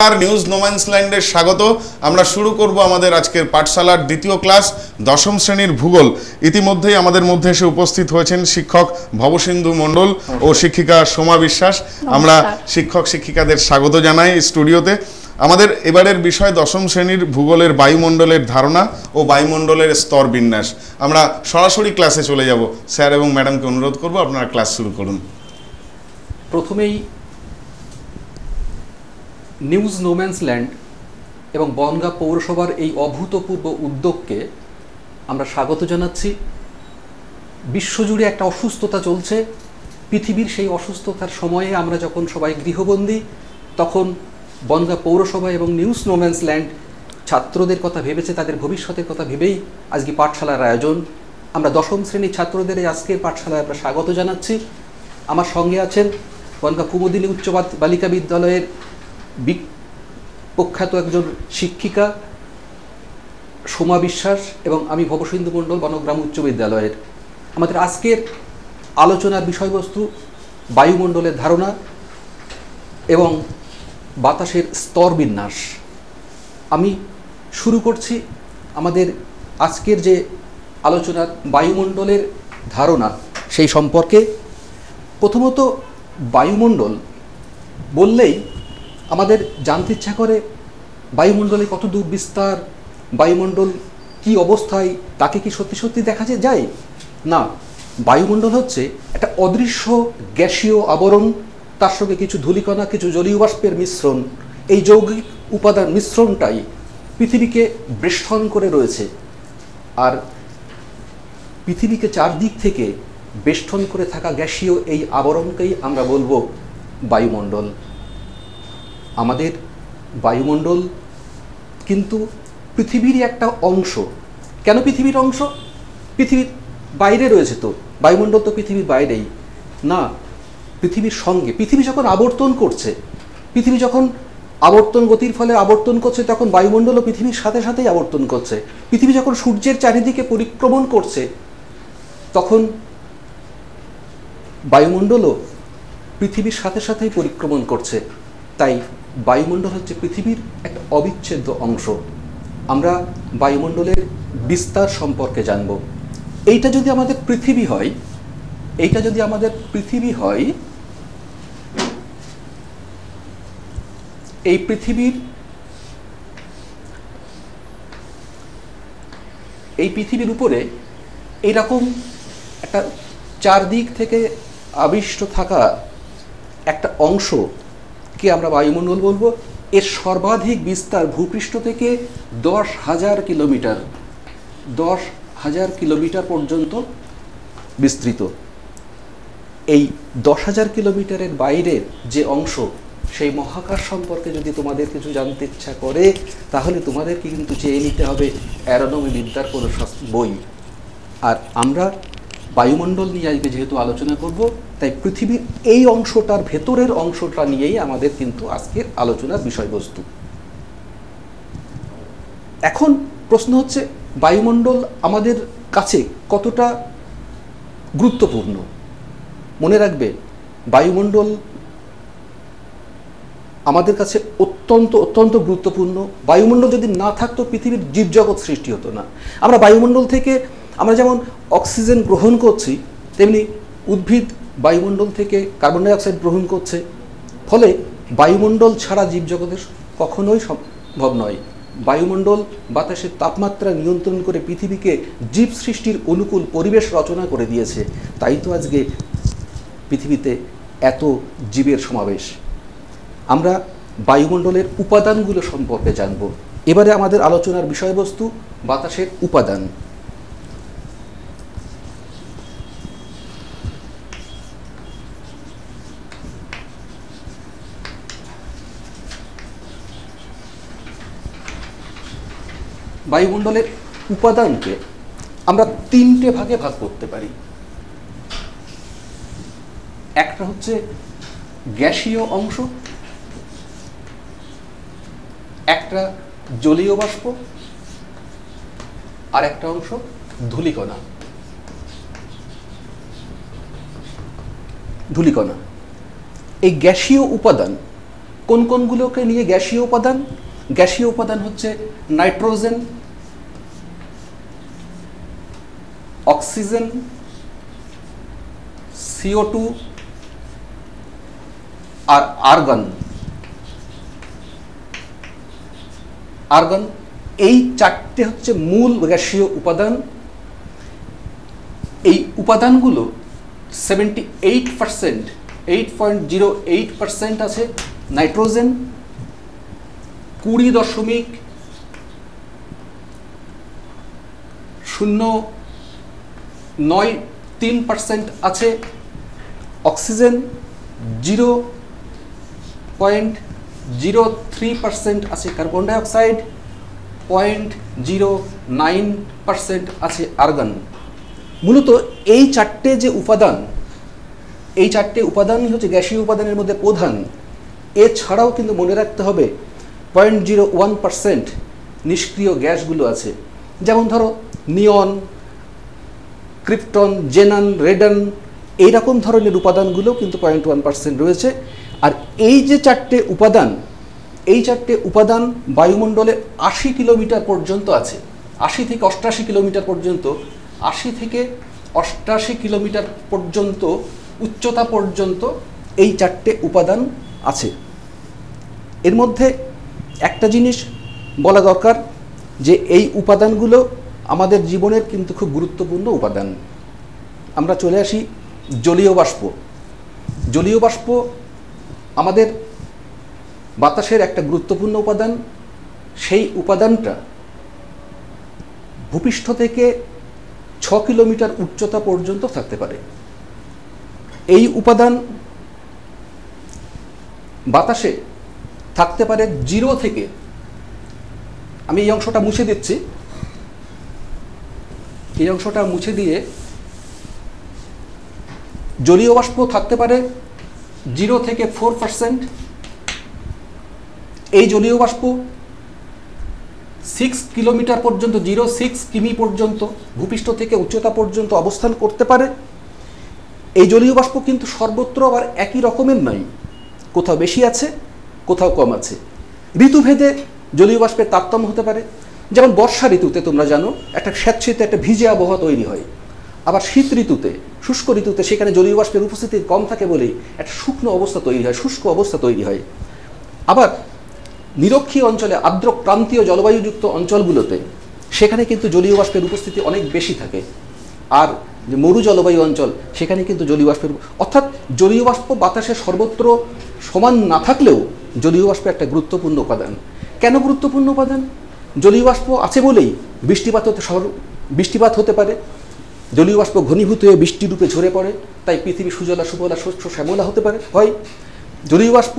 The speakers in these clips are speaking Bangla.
আর নিউজ নোম্যান্সল্যান্ডের স্বাগত। আমরা শুরু করব আমাদের আজকের পাঠশালার দ্বিতীয় ক্লাস, দশম শ্রেণীর ভূগোল। ইতিমধ্যেই আমাদের মধ্যে এসে উপস্থিত হয়েছেন শিক্ষক ভবসিন্ধু মণ্ডল ও শিক্ষিকা সোমা বিশ্বাস। আমরা শিক্ষক শিক্ষিকাদের স্বাগত জানাই স্টুডিওতে। আমাদের এবারের বিষয় দশম শ্রেণীর ভূগোলের বায়ুমণ্ডলের ধারণা ও বায়ুমণ্ডলের স্তর বিন্যাস। আমরা সরাসরি ক্লাসে চলে যাব। স্যার এবং ম্যাডামকে অনুরোধ করব আপনারা ক্লাস শুরু করুন। প্রথমেই নিউজ নোম্যান্সল্যান্ড এবং বনগাঁ পৌরসভার এই অভূতপূর্ব উদ্যোগকে আমরা স্বাগত জানাচ্ছি। বিশ্বজুড়ে একটা অসুস্থতা চলছে, পৃথিবীর সেই অসুস্থতার সময়ে আমরা যখন সবাই গৃহবন্দী, তখন বনগাঁ পৌরসভা এবং নিউজ নোম্যান্সল্যান্ড ছাত্রদের কথা ভেবেছে, তাদের ভবিষ্যতের কথা ভেবেই আজকে পাঠশালার আয়োজন। আমরা দশম শ্রেণীর ছাত্রদের এই আজকের পাঠশালায় আমরা স্বাগত জানাচ্ছি। আমার সঙ্গে আছেন বনগাঁ কুমুদিনী উচ্চ বালিকা বিদ্যালয়ের প্রখ্যাত একজন শিক্ষিকা সোমা বিশ্বাস এবং আমি ভবসিন্ধু মণ্ডল বনগ্রাম উচ্চ বিদ্যালয়ের। আমাদের আজকের আলোচনার বিষয়বস্তু বায়ুমণ্ডলের ধারণা এবং বাতাসের স্তর বিন্যাস। আমি শুরু করছি আমাদের আজকের যে আলোচনার বায়ুমণ্ডলের ধারণা সেই সম্পর্কে। প্রথমত বায়ুমণ্ডল বললেই আমাদের জানতে ইচ্ছা করে বায়ুমণ্ডলে কত দূর বিস্তার, বায়ুমণ্ডল কি অবস্থায়, তাকে কি সত্যি সত্যি দেখা যায়? না, বায়ুমণ্ডল হচ্ছে একটা অদৃশ্য গ্যাসীয় আবরণ, তার সঙ্গে কিছু ধূলিকণা, কিছু জলীয় বাষ্পের মিশ্রণ। এই যৌগিক উপাদান মিশ্রণটাই পৃথিবীকে বেষ্টন করে রয়েছে। আর পৃথিবীকে চারদিক থেকে বেষ্টন করে থাকা গ্যাসীয় এই আবরণকেই আমরা বলবো বায়ুমণ্ডল। আমাদের বায়ুমণ্ডল কিন্তু পৃথিবীরই একটা অংশ। কেন পৃথিবীর অংশ? পৃথিবীর বাইরে রয়েছে তো, বায়ুমণ্ডল তো পৃথিবীর বাইরেই না, পৃথিবীর সঙ্গে। পৃথিবী যখন আবর্তন করছে, পৃথিবী যখন আবর্তন গতির ফলে আবর্তন করছে, তখন বায়ুমণ্ডলও পৃথিবীর সাথে সাথেই আবর্তন করছে। পৃথিবী যখন সূর্যের চারিদিকে পরিক্রমণ করছে, তখন বায়ুমণ্ডলও পৃথিবীর সাথে সাথেই পরিক্রমণ করছে। তাই বায়ুমণ্ডল হচ্ছে পৃথিবীর একটা অবিচ্ছেদ্য অংশ। আমরা বায়ুমণ্ডলের বিস্তার সম্পর্কে জানব। এইটা যদি আমাদের পৃথিবী হয়, এই পৃথিবীর উপরে এইরকম একটা চারদিক থেকে আবিষ্ট থাকা একটা অংশকে আমরা বায়ুমণ্ডল বলবো। এর সর্বাধিক বিস্তার ভূপৃষ্ঠ থেকে 10,000 কিলোমিটার পর্যন্ত বিস্তৃত। এই 10,000 কিলোমিটারের বাইরের যে অংশ, সেই মহাকাশ সম্পর্কে যদি তোমাদের কিছু জানতে ইচ্ছা করে, তাহলে তোমাদেরকে কিন্তু চেয়ে নিতে হবে অ্যারোনমি বিদ্যার কোনো বই। আর আমরা বায়ুমণ্ডল নিয়ে আজকে যেহেতু আলোচনা করব, তাই পৃথিবীর এই অংশটার ভেতরের অংশটা নিয়েই আমাদের কিন্তু আজকের আলোচনার বিষয়বস্তু। এখন প্রশ্ন হচ্ছে, বায়ুমণ্ডল আমাদের কাছে কতটা গুরুত্বপূর্ণ? মনে রাখবে, বায়ুমণ্ডল আমাদের কাছে অত্যন্ত গুরুত্বপূর্ণ। বায়ুমণ্ডল যদি না থাকতো, পৃথিবীর জীবজগৎ সৃষ্টি হতো না। আমরা বায়ুমণ্ডল থেকে আমরা যেমন অক্সিজেন গ্রহণ করছি, তেমনি উদ্ভিদ বায়ুমণ্ডল থেকে কার্বন ডাইঅক্সাইড গ্রহণ করছে। ফলে বায়ুমণ্ডল ছাড়া জীবজগতের কখনোই সম্ভব নয়। বায়ুমণ্ডল বাতাসের তাপমাত্রা নিয়ন্ত্রণ করে পৃথিবীকে জীব সৃষ্টির অনুকূল পরিবেশ রচনা করে দিয়েছে। তাই তো আজকে পৃথিবীতে এত জীবের সমাবেশ। আমরা বায়ুমণ্ডলের উপাদানগুলো সম্পর্কে জানব। এবারে আমাদের আলোচনার বিষয়বস্তু বাতাসের উপাদান। বায়ুমণ্ডলের উপাদানকে আমরা তিনটে ভাগে ভাগ করতে পারি। একটা হচ্ছে গ্যাসীয় অংশ, একটা জলীয় বাষ্প, আর একটা অংশ ধূলিকণা। ধূলিকণা এই গ্যাসীয় উপাদান কোন কোনগুলোকে নিয়ে গ্যাসীয় উপাদান? গ্যাসীয় উপাদান হচ্ছে নাইট্রোজেন, অক্সিজেন, CO2 আর আর্গন। আর্গন, এই চারটে হচ্ছে মূল গ্যাসীয় উপাদান। এই উপাদানগুলো 78%, 8.08% আছে নাইট্রোজেন, 20.093% আছে অক্সিজেন, 0.03% আছে কার্বন ডাইঅক্সাইড, 0.09% আছে আর্গন। মূলত এই চারটে যে উপাদান, এই চারটে উপাদানই হচ্ছে গ্যাসীয় উপাদানের মধ্যে প্রধান। এছাড়াও কিন্তু মনে রাখতে হবে 0.01% নিষ্ক্রিয় গ্যাসগুলো আছে, যেমন ধরো নিয়ন, ক্রিপ্টন, জেনান, রেডন, এইরকম ধরনের উপাদানগুলো কিন্তু 0.1% রয়েছে। আর এই যে চারটে উপাদান, এই চারটে উপাদান বায়ুমণ্ডলে 80 কিলোমিটার পর্যন্ত আছে, 80 থেকে 88 কিলোমিটার পর্যন্ত, 80 থেকে 88 কিলোমিটার পর্যন্ত উচ্চতা পর্যন্ত এই চারটে উপাদান আছে। এর মধ্যে একটা জিনিস বলা দরকার যে এই উপাদানগুলো আমাদের জীবনের কিন্তু খুব গুরুত্বপূর্ণ উপাদান। আমরা চলে আসি জলীয় বাষ্প। জলীয় বাষ্প আমাদের বাতাসের একটা গুরুত্বপূর্ণ উপাদান। সেই উপাদানটা ভূপৃষ্ঠ থেকে 6 কিলোমিটার উচ্চতা পর্যন্ত থাকতে পারে। এই উপাদান বাতাসে থাকতে পারে 0 থেকে, আমি এই অংশটা মুছে দিচ্ছি, এই অংশটা মুছে দিয়ে জলীয় বাষ্প থাকতে পারে 0 থেকে 4%। এই জলীয় বাষ্প 6 কিলোমিটার পর্যন্ত, 0.6 কিমি পর্যন্ত ভূপৃষ্ঠ থেকে উচ্চতা পর্যন্ত অবস্থান করতে পারে। এই জলীয় বাষ্প কিন্তু সর্বত্র আবার একই রকমের নয়, কোথাও বেশি আছে, কোথাও কম আছে। ঋতুভেদে জলীয় বাষ্পের তারতম্য হতে পারে। যেমন বর্ষা ঋতুতে তোমরা জানো একটা স্যাঁতসেঁতে একটা ভিজে আবহাওয়া তৈরি হয়, আবার শীত ঋতুতে, শুষ্ক ঋতুতে সেখানে জলীয় বাষ্পের উপস্থিতি কম থাকে বলেই একটা শুকনো অবস্থা তৈরি হয়, শুষ্ক অবস্থা তৈরি হয়। আবার নিরক্ষীয় অঞ্চলে, আর্দ্র ক্রান্তীয় জলবায়ুযুক্ত অঞ্চলগুলোতে সেখানে কিন্তু জলীয় বাষ্পের উপস্থিতি অনেক বেশি থাকে। আর যে মরু জলবায়ু অঞ্চল সেখানে কিন্তু জলীয় বাষ্পের, অর্থাৎ জলীয় বাষ্প বাতাসে সর্বত্র সমান না থাকলেও জলীয় বাষ্প একটা গুরুত্বপূর্ণ উপাদান। কেন গুরুত্বপূর্ণ উপাদান? জলীয় বাষ্প আছে বলেই বৃষ্টিপাত হতে পারে, জলীয় বাষ্প ঘনীভূত হয়ে বৃষ্টি রূপে ঝরে পড়ে, তাই পৃথিবী সুজলা সুফলা শস্য শ্যামলা হতে পারে হয়। জলীয় বাষ্প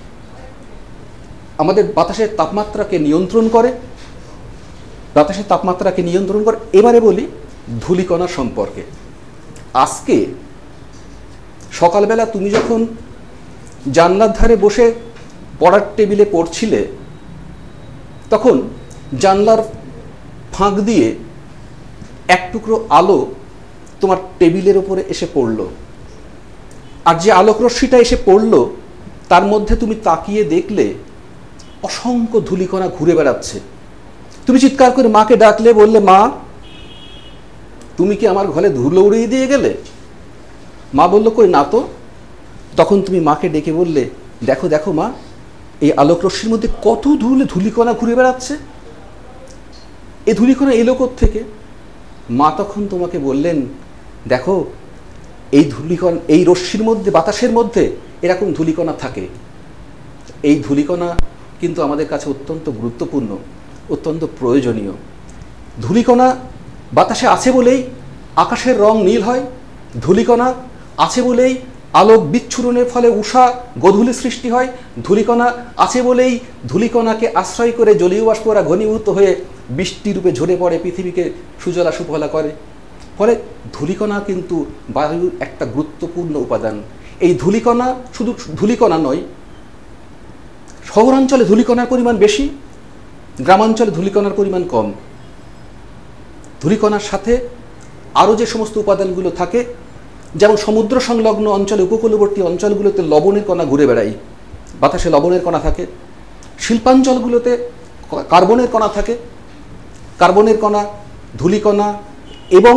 আমাদের বাতাসের তাপমাত্রাকে নিয়ন্ত্রণ করে, বাতাসের তাপমাত্রাকে নিয়ন্ত্রণ করে। এবারে বলি ধূলিকণা সম্পর্কে। আজকে সকালবেলা তুমি যখন জানলার ধারে বসে পড়ার টেবিলে পড়ছিলে, তখন জানলার ফাঁক দিয়ে এক টুকরো আলো তোমার টেবিলের ওপরে এসে পড়ল। আর যে আলোক রশ্মিটা এসে পড়ল তার মধ্যে তুমি তাকিয়ে দেখলে অসংখ্য ধূলিকণা ঘুরে বেড়াচ্ছে। তুমি চিৎকার করে মাকে ডাকলে, বললে, মা তুমি কি আমার ঘরে ধুলো উড়িয়ে দিয়ে গেলে? মা বলল, কই না তো। তখন তুমি মাকে ডেকে বললে, দেখো দেখো মা, এই আলোক রশ্মির মধ্যে কত ধূলিকণা ঘুরে বেড়াচ্ছে, এই ধূলিকণা এলো কোত্থেকে? মা তখন তোমাকে বললেন, দেখো এই ধূলিকণা, এই রশ্মির মধ্যে, বাতাসের মধ্যে এরকম ধূলিকণা থাকে। এই ধূলিকণা কিন্তু আমাদের কাছে অত্যন্ত গুরুত্বপূর্ণ, অত্যন্ত প্রয়োজনীয়। ধূলিকণা বাতাসে আছে বলেই আকাশের রং নীল হয়, ধূলিকণা আছে বলেই আলোক বিচ্ছুরণের ফলে উষা গোধূলি সৃষ্টি হয়, ধূলিকণা আছে বলেই ধূলিকণাকে আশ্রয় করে জলীয় বাষ্পরা ঘনীভূত হয়ে বৃষ্টিরূপে ঝরে পড়ে, পৃথিবীকে সুজলা সুফলা করে। ফলে ধূলিকণা কিন্তু বায়ুর একটা গুরুত্বপূর্ণ উপাদান। এই ধূলিকণা শুধু ধূলিকণা নয়, শহরাঞ্চলে ধূলিকণার পরিমাণ বেশি, গ্রামাঞ্চলে ধূলিকণার পরিমাণ কম। ধূলিকণার সাথে আরও যে সমস্ত উপাদানগুলো থাকে, যেমন সমুদ্র সংলগ্ন অঞ্চলে, উপকূলবর্তী অঞ্চলগুলোতে লবণের কণা ঘুরে বেড়ায়, বাতাসে লবণের কণা থাকে, শিল্পাঞ্চলগুলোতে কার্বনের কণা থাকে, কার্বনের কণা, ধূলিকণা এবং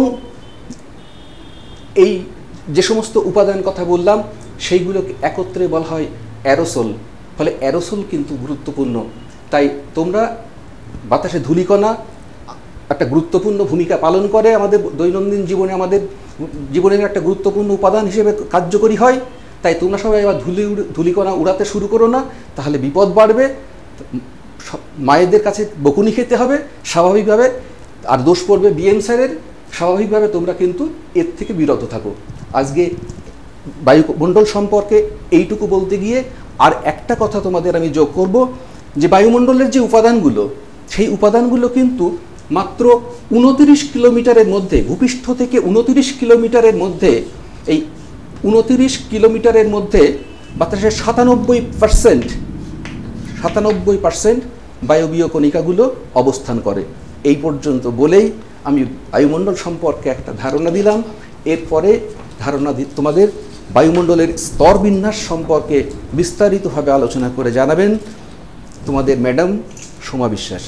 এই যে সমস্ত উপাদান কথা বললাম সেইগুলোকে একত্রে বলা হয় অ্যারোসোল। ফলে অ্যারোসোল কিন্তু গুরুত্বপূর্ণ। তাই তোমরা বাতাসে ধূলিকণা একটা গুরুত্বপূর্ণ ভূমিকা পালন করে আমাদের দৈনন্দিন জীবনে, আমাদের জীবনের একটা গুরুত্বপূর্ণ উপাদান হিসেবে কার্যকরী হয়। তাই তোমরা সবাই এবার ধূলিকণা উড়াতে শুরু করো না, তাহলে বিপদ বাড়বে, মায়েদের কাছে বকুনি খেতে হবে স্বাভাবিকভাবে, আর দোষ পড়বে বিএম স্যারের। স্বাভাবিকভাবে তোমরা কিন্তু এর থেকে বিরত থাকো। আজকে বায়ুমণ্ডল সম্পর্কে এইটুকু বলতে গিয়ে আর একটা কথা তোমাদের আমি যোগ করব, যে বায়ুমণ্ডলের যে উপাদানগুলো, সেই উপাদানগুলো কিন্তু মাত্র 29 কিলোমিটারের মধ্যে, ভূপৃষ্ঠ থেকে 29 কিলোমিটারের মধ্যে, এই 29 কিলোমিটারের মধ্যে বাতাসের 97% বায়বীয় কণিকাগুলো অবস্থান করে। এই পর্যন্ত বলেই আমি বায়ুমণ্ডল সম্পর্কে একটা ধারণা দিলাম। এরপরে তোমাদের বায়ুমণ্ডলের স্তর বিন্যাস সম্পর্কে বিস্তারিতভাবে আলোচনা করে জানাবেন তোমাদের ম্যাডাম সোমা বিশ্বাস।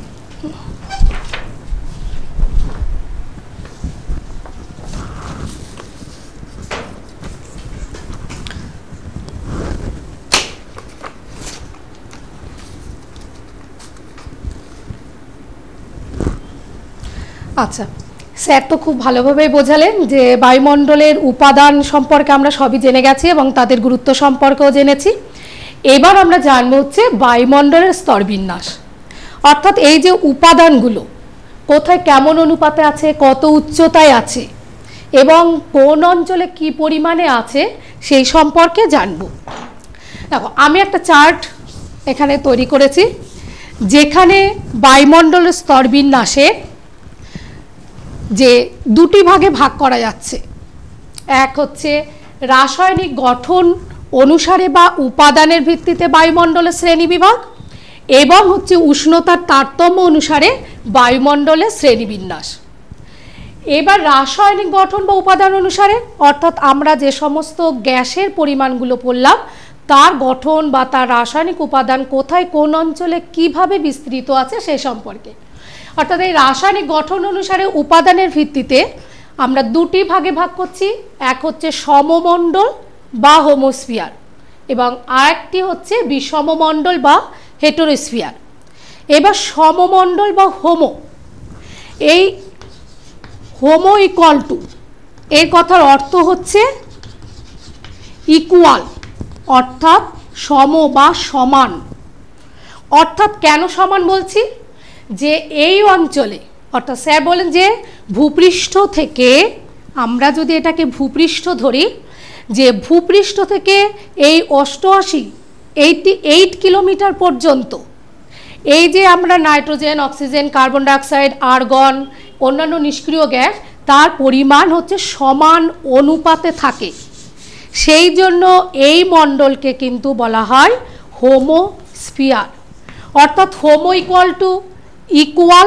আচ্ছা, স্যার তো খুব ভালোভাবে বোঝালেন যে বায়ুমণ্ডলের উপাদান সম্পর্কে আমরা সবই জেনে গেছি এবং তাদের গুরুত্ব সম্পর্কেও জেনেছি। এবার আমরা জানবো হচ্ছে বায়ুমণ্ডলের স্তরবিন্যাস, অর্থাৎ এই যে উপাদানগুলো কোথায় কেমন অনুপাতে আছে, কত উচ্চতায় আছে এবং কোন অঞ্চলে কি পরিমাণে আছে সেই সম্পর্কে জানবো। দেখো, আমি একটা চার্ট এখানে তৈরি করেছি যেখানে বায়ুমণ্ডলের স্তরবিন্যাসে যে দুটি ভাগে ভাগ করা যাচ্ছে, এক হচ্ছে রাসায়নিক গঠন অনুসারে বা উপাদানের ভিত্তিতে বায়ুমণ্ডলের শ্রেণীবিভাগ, এবং হচ্ছে উষ্ণতার তারতম্য অনুসারে বায়ুমণ্ডলের শ্রেণীবিন্যাস। এবার রাসায়নিক গঠন বা উপাদান অনুসারে, অর্থাৎ আমরা যে সমস্ত গ্যাসের পরিমাণগুলো পড়লাম তার গঠন বা তার রাসায়নিক উপাদান কোথায় কোন অঞ্চলে কিভাবে বিস্তৃত আছে সে সম্পর্কে। অর্থাৎ এই রাসায়নিক গঠন অনুসারে উপাদানের ভিত্তিতে আমরা দুটি ভাগে ভাগ করছি, এক হচ্ছে সমমণ্ডল বা হোমোস্ফিয়ার এবং আরেকটি হচ্ছে বিষমমণ্ডল বা হেটেরোস্ফিয়ার। এবার সমমণ্ডল বা এই হোমো ইকুয়াল টু, এর কথার অর্থ হচ্ছে ইকুয়াল, অর্থাৎ সম বা সমান। অর্থাৎ কেন সমান বলছি, যে এই অঞ্চলে, অর্থাৎ স্যার বলেন যে ভূপৃষ্ঠ থেকে, আমরা যদি এটাকে ভূপৃষ্ঠ ধরি, যে ভূপৃষ্ঠ থেকে এই 88 কিলোমিটার পর্যন্ত এই যে আমরা nitrogen, oxygen, carbon dioxide, argon, অন্যান্য নিষ্ক্রিয় গ্যাস, তার পরিমাণ হচ্ছে সমান অনুপাতে থাকে। সেই জন্য এই মণ্ডলকে কিন্তু বলা হয় হোমোস্ফিয়ার, অর্থাৎ হোমো ইকুয়াল টু ইকুয়াল,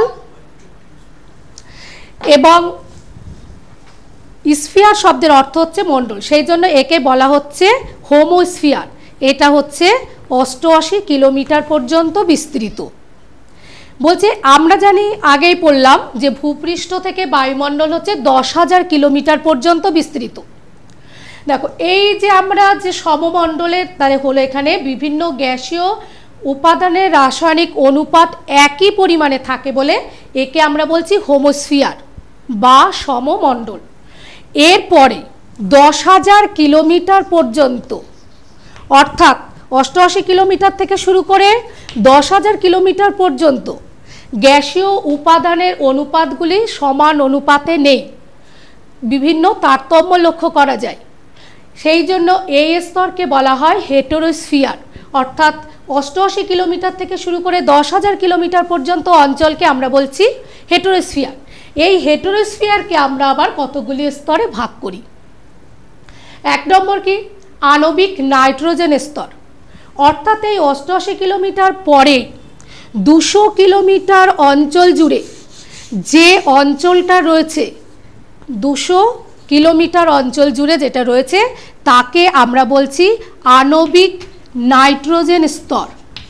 এবং স্ফিয়ার শব্দের অর্থ হচ্ছে মণ্ডল, সেই জন্য একে বলা হচ্ছে হোমোস্ফিয়ার। এটা হচ্ছে 88 কিলোমিটার পর্যন্ত বিস্তৃত। বলছে আমরা জানি, আগেই পড়লাম যে ভূপৃষ্ঠ থেকে বায়ুমণ্ডল হচ্ছে 10,000 কিলোমিটার পর্যন্ত বিস্তৃত। দেখো, এই যে আমরা যে সমমণ্ডলের তাহলে হলো এখানে বিভিন্ন গ্যাসীয় উপাদানের রাসায়নিক অনুপাত একই পরিমাণে থাকে বলে একে আমরা বলছি হোমোস্ফিয়ার বা সমমণ্ডল। এরপরে 10,000 কিলোমিটার পর্যন্ত, অর্থাৎ 88 কিলোমিটার থেকে শুরু করে 10,000 কিলোমিটার পর্যন্ত গ্যাসীয় উপাদানের অনুপাতগুলি সমান অনুপাতে নেই, বিভিন্ন তারতম্য লক্ষ্য করা যায়। সেই জন্য এই স্তরকে বলা হয় হেটেরোস্ফিয়ার, অর্থাৎ 88 কিলোমিটার থেকে শুরু করে 10,000 কিলোমিটার পর্যন্ত অঞ্চলকে আমরা বলছি হেটেরোস্ফিয়ার। এই হেটেরোস্ফিয়ারকে আমরা আবার কতগুলি স্তরে ভাগ করি। এক নম্বর কি, আণবিক নাইট্রোজেন স্তর, অর্থাৎ এই 88 কিলোমিটার পরে 200 কিলোমিটার অঞ্চল জুড়ে যে অঞ্চলটা রয়েছে, 200 কিলোমিটার অঞ্চল জুড়ে যেটা রয়েছে তাকে আমরা বলছি আণবিক নাইট্রোজেন স্তর।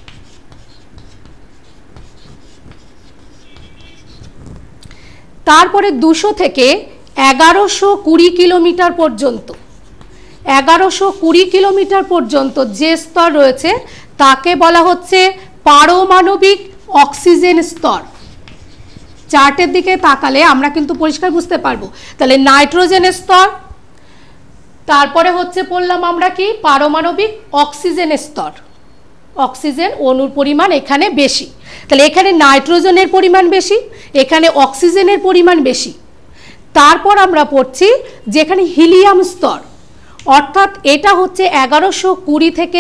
তারপরে 200 থেকে 1120 কিলোমিটার পর্যন্ত, 1120 কিলোমিটার পর্যন্ত যে স্তর রয়েছে তাকে বলা হচ্ছে পারমাণবিক অক্সিজেন স্তর। চার্টের দিকে তাকালে আমরা কিন্তু পরিষ্কার বুঝতে পারবো। তাহলে নাইট্রোজেনের স্তর, তারপরে হচ্ছে পড়লাম আমরা কি পারমাণবিক অক্সিজেনের স্তর। অক্সিজেন অণুর পরিমাণ এখানে বেশি, তাহলে এখানে নাইট্রোজেনের পরিমাণ বেশি, এখানে অক্সিজেনের পরিমাণ বেশি। তারপর আমরা পড়ছি যেখানে হিলিয়াম স্তর, অর্থাৎ এটা হচ্ছে 1120 থেকে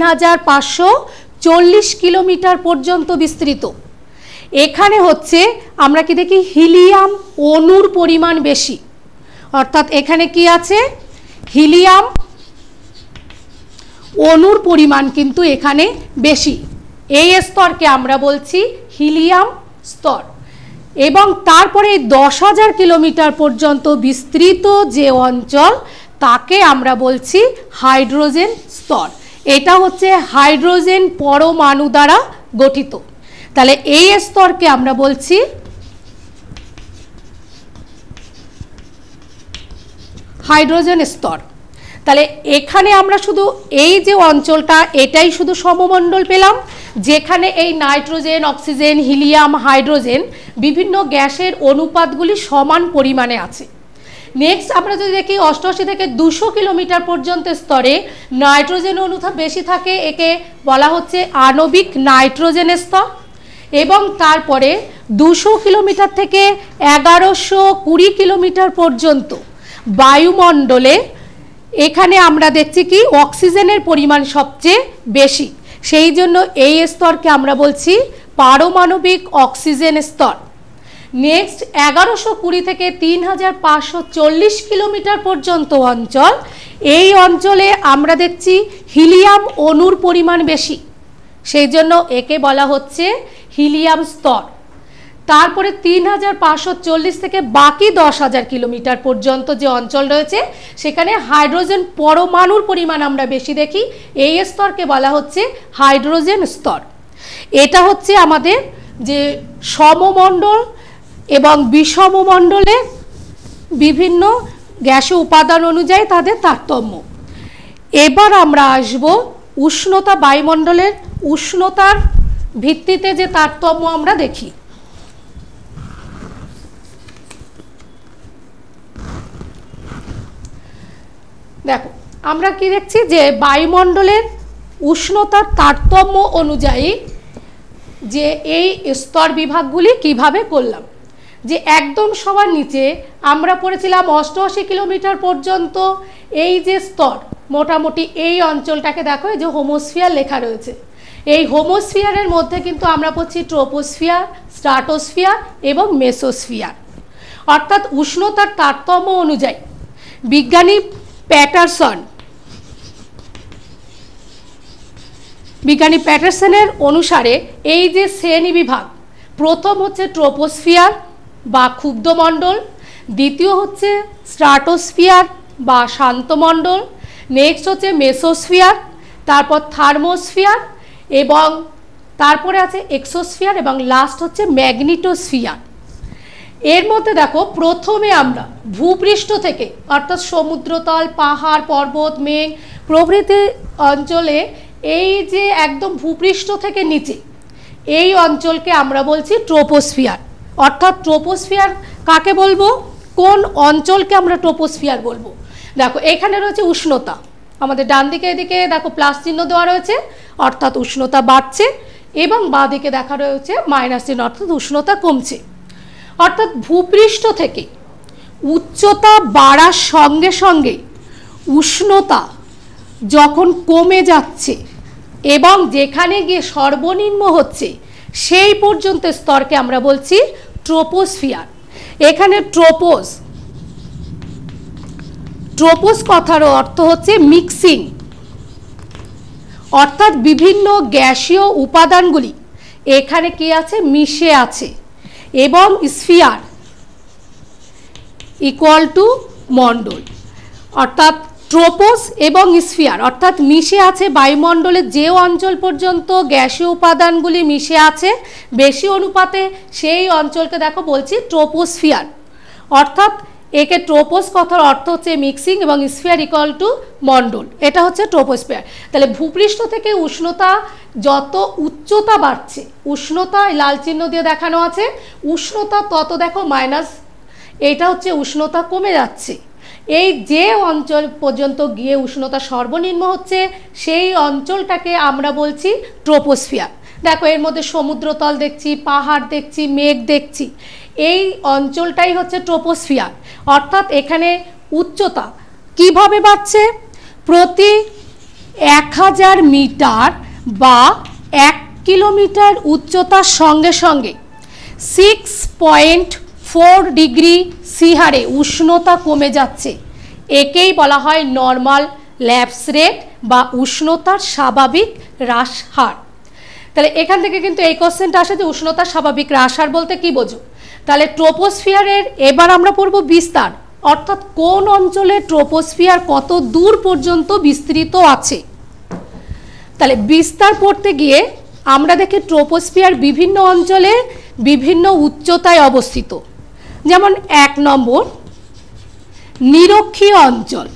3540 কিলোমিটার পর্যন্ত বিস্তৃত। এখানে হচ্ছে আমরা কি দেখি হিলিয়াম অণুর পরিমাণ বেশি, অর্থাৎ এখানে কি আছে হিলিয়াম অণুর পরিমাণ কিন্তু এখানে বেশি। এই স্তরকে আমরা বলছি হিলিয়াম স্তর। এবং তারপরে 10,000 কিলোমিটার পর্যন্ত বিস্তৃত যে অঞ্চল তাকে আমরা বলছি হাইড্রোজেন স্তর। এটা হচ্ছে হাইড্রোজেন পরমাণু দ্বারা গঠিত। তাহলে এই স্তরকে আমরা বলছি হাইড্রোজেন স্তর। তাহলে এখানে আমরা শুধু এই যে অঞ্চলটা এটাই শুধু সমমণ্ডল পেলাম, যেখানে এই নাইট্রোজেন, অক্সিজেন, হিলিয়াম, হাইড্রোজেন বিভিন্ন গ্যাসের অনুপাতগুলি সমান পরিমাণে আছে। নেক্সট আমরা যদি দেখি 88 থেকে 200 কিলোমিটার পর্যন্ত স্তরে নাইট্রোজেন অণু বেশি থাকে, একে বলা হচ্ছে আণবিক নাইট্রোজেন স্তর। এবং তারপরে 200 কিলোমিটার থেকে 1120 কিলোমিটার পর্যন্ত বায়ুমণ্ডলে এখানে আমরা দেখছি কি অক্সিজেনের পরিমাণ সবচেয়ে বেশি, সেই জন্য এই স্তরকে আমরা বলছি পারমাণবিক অক্সিজেন স্তর। নেক্সট 1120 থেকে 3540 কিলোমিটার পর্যন্ত অঞ্চল, এই অঞ্চলে আমরা দেখছি হিলিয়াম অণুর পরিমাণ বেশি, সেই জন্য একে বলা হচ্ছে হিলিয়াম স্তর। তারপরে 3540 থেকে বাকি 10,000 কিলোমিটার পর্যন্ত যে অঞ্চল রয়েছে সেখানে হাইড্রোজেন পরমাণুর পরিমাণ আমরা বেশি দেখি, এই স্তরকে বলা হচ্ছে হাইড্রোজেন স্তর। এটা হচ্ছে আমাদের যে সমমণ্ডল এবং বিষমমণ্ডলে বিভিন্ন গ্যাসীয় উপাদান অনুযায়ী তাদের তারতম্য। এবার আমরা আসব উষ্ণতা, বায়ুমণ্ডলের উষ্ণতার ভিত্তিতে যে তারতম্য আমরা দেখি। দেখো আমরা কি দেখছি যে বায়ুমণ্ডলের উষ্ণতার তারতম্য অনুযায়ী যে এই স্তর বিভাগগুলি কিভাবে করলাম, যে একদম সবার নিচে আমরা পড়েছিলাম 88 কিলোমিটার পর্যন্ত এই যে স্তর, মোটামুটি এই অঞ্চলটাকে দেখো এই যে হোমোস্ফিয়ার লেখা রয়েছে, এই হোমোস্ফিয়ারের মধ্যে কিন্তু আমরা পড়ছি ট্রোপোস্ফিয়ার, স্ট্রাটোস্ফিয়ার এবং মেসোস্ফিয়ার। অর্থাৎ উষ্ণতার তারতম্য অনুযায়ী বিজ্ঞানী প্যাটারসনের অনুসারে এই যে শ্রেণী বিভাগ, প্রথম হচ্ছে ট্রোপোস্ফিয়ার বা ক্ষুব্ধমণ্ডল, দ্বিতীয় হচ্ছে স্ট্রাটোস্ফিয়ার বা শান্তমণ্ডল, নেক্সট হচ্ছে মেসোস্ফিয়ার, তারপর থার্মোস্ফিয়ার এবং তারপরে আছে এক্সোস্ফিয়ার এবং লাস্ট হচ্ছে ম্যাগনেটোস্ফিয়ার। এর মধ্যে দেখো প্রথমে আমরা ভূপৃষ্ঠ থেকে অর্থাৎ সমুদ্রতল, পাহাড়, পর্বত, মেঘ প্রভৃতি অঞ্চলে এই যে একদম ভূপৃষ্ঠ থেকে নিচে এই অঞ্চলকে আমরা বলছি ট্রোপোস্ফিয়ার। অর্থাৎ ট্রোপোস্ফিয়ার কাকে বলবো, কোন অঞ্চলকে আমরা ট্রোপোস্ফিয়ার বলবো? দেখো এখানে রয়েছে উষ্ণতা, আমাদের ডান দিকে এদিকে দেখো প্লাস চিহ্ন দেওয়া রয়েছে অর্থাৎ উষ্ণতা বাড়ছে, এবং বাঁ দিকে দেখা রয়েছে মাইনাস চিহ্ন অর্থাৎ উষ্ণতা কমছে। অর্থাৎ ভূপৃষ্ঠ থেকে উচ্চতা বাড়ার সঙ্গে সঙ্গে উষ্ণতা যখন কমে যাচ্ছে এবং যেখানে গিয়ে সর্বনিম্ন হচ্ছে সেই পর্যন্ত স্তরকে আমরা বলছি ট্রোপোস্ফিয়ার। এখানে ট্রোপোস কথার অর্থ হচ্ছে মিক্সিং, অর্থাৎ বিভিন্ন গ্যাসীয় উপাদানগুলি এখানে কি আছে, মিশে আছে, এবং স্ফিয়ার ইকুয়াল টু মণ্ডল, অর্থাৎ ট্রোপোস এবং স্ফিয়ার অর্থাৎ মিশে আছে বায়ুমণ্ডলের যে অঞ্চল পর্যন্ত গ্যাসীয় উপাদানগুলি মিশে আছে বেশি অনুপাতে সেই অঞ্চলকে দেখো বলছি ট্রোপোস্ফিয়ার। অর্থাৎ একে ট্রোপোস কথার অর্থ হচ্ছে মিক্সিং এবং স্ফিয়ার ইকুয়াল টু মণ্ডল, এটা হচ্ছে ট্রোপোস্ফিয়ার। তাহলে ভূপৃষ্ঠ থেকে উষ্ণতা যত উচ্চতা বাড়ছে, উষ্ণতা লাল চিহ্ন দিয়ে দেখানো আছে, উষ্ণতা তত দেখো মাইনাস, এটা হচ্ছে উষ্ণতা কমে যাচ্ছে। এই যে অঞ্চল পর্যন্ত গিয়ে উষ্ণতা সর্বনিম্ন হচ্ছে সেই অঞ্চলটাকে আমরা বলছি ট্রোপোস্ফিয়ার। দেখো এর মধ্যে সমুদ্রতল দেখছি, পাহাড় দেখছি, মেঘ দেখছি, এই অঞ্চলটাই হচ্ছে ট্রোপোস্ফিয়ার। অর্থাৎ এখানে উচ্চতা কিভাবে বাড়ছে, প্রতি 1000 মিটার বা 1 কিলোমিটার উচ্চতার সঙ্গে সঙ্গে 6.4 ডিগ্রি সি হারে উষ্ণতা কমে যাচ্ছে। একেই বলা হয় নর্মাল ল্যাপস রেট বা উষ্ণতার স্বাভাবিক হ্রাস হার। তাহলে এখান থেকে কিন্তু এই কোশ্চেনটা আসে যে উষ্ণতার স্বাভাবিক হ্রাস হার বলতে কি বোঝো। তাহলে ট্রোপোস্ফিয়ারের এবার আমরা পড়ব বিস্তার, অর্থাৎ কোন অঞ্চলে ট্রোপোস্ফিয়ার কত দূর পর্যন্ত বিস্তৃত আছে। তাহলে বিস্তার পড়তে গিয়ে আমরা দেখি ট্রোপোস্ফিয়ার বিভিন্ন অঞ্চলে বিভিন্ন উচ্চতায় অবস্থিত। যেমন 1 নম্বর নিরক্ষীয় অঞ্চল।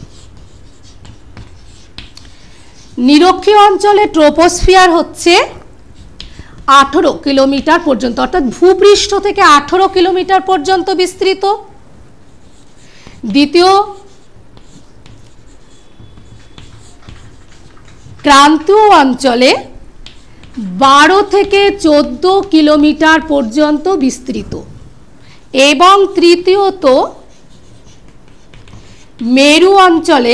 নিরক্ষীয় অঞ্চলে ট্রোপোস্ফিয়ার হচ্ছে 18 কিলোমিটার পর্যন্ত, অর্থাৎ ভূপৃষ্ঠ থেকে 18 কিলোমিটার পর্যন্ত বিস্তৃত। দ্বিতীয় ক্রান্তীয় অঞ্চলে 12 থেকে 14 কিলোমিটার পর্যন্ত বিস্তৃত। এবং তৃতীয়ত মেরু অঞ্চলে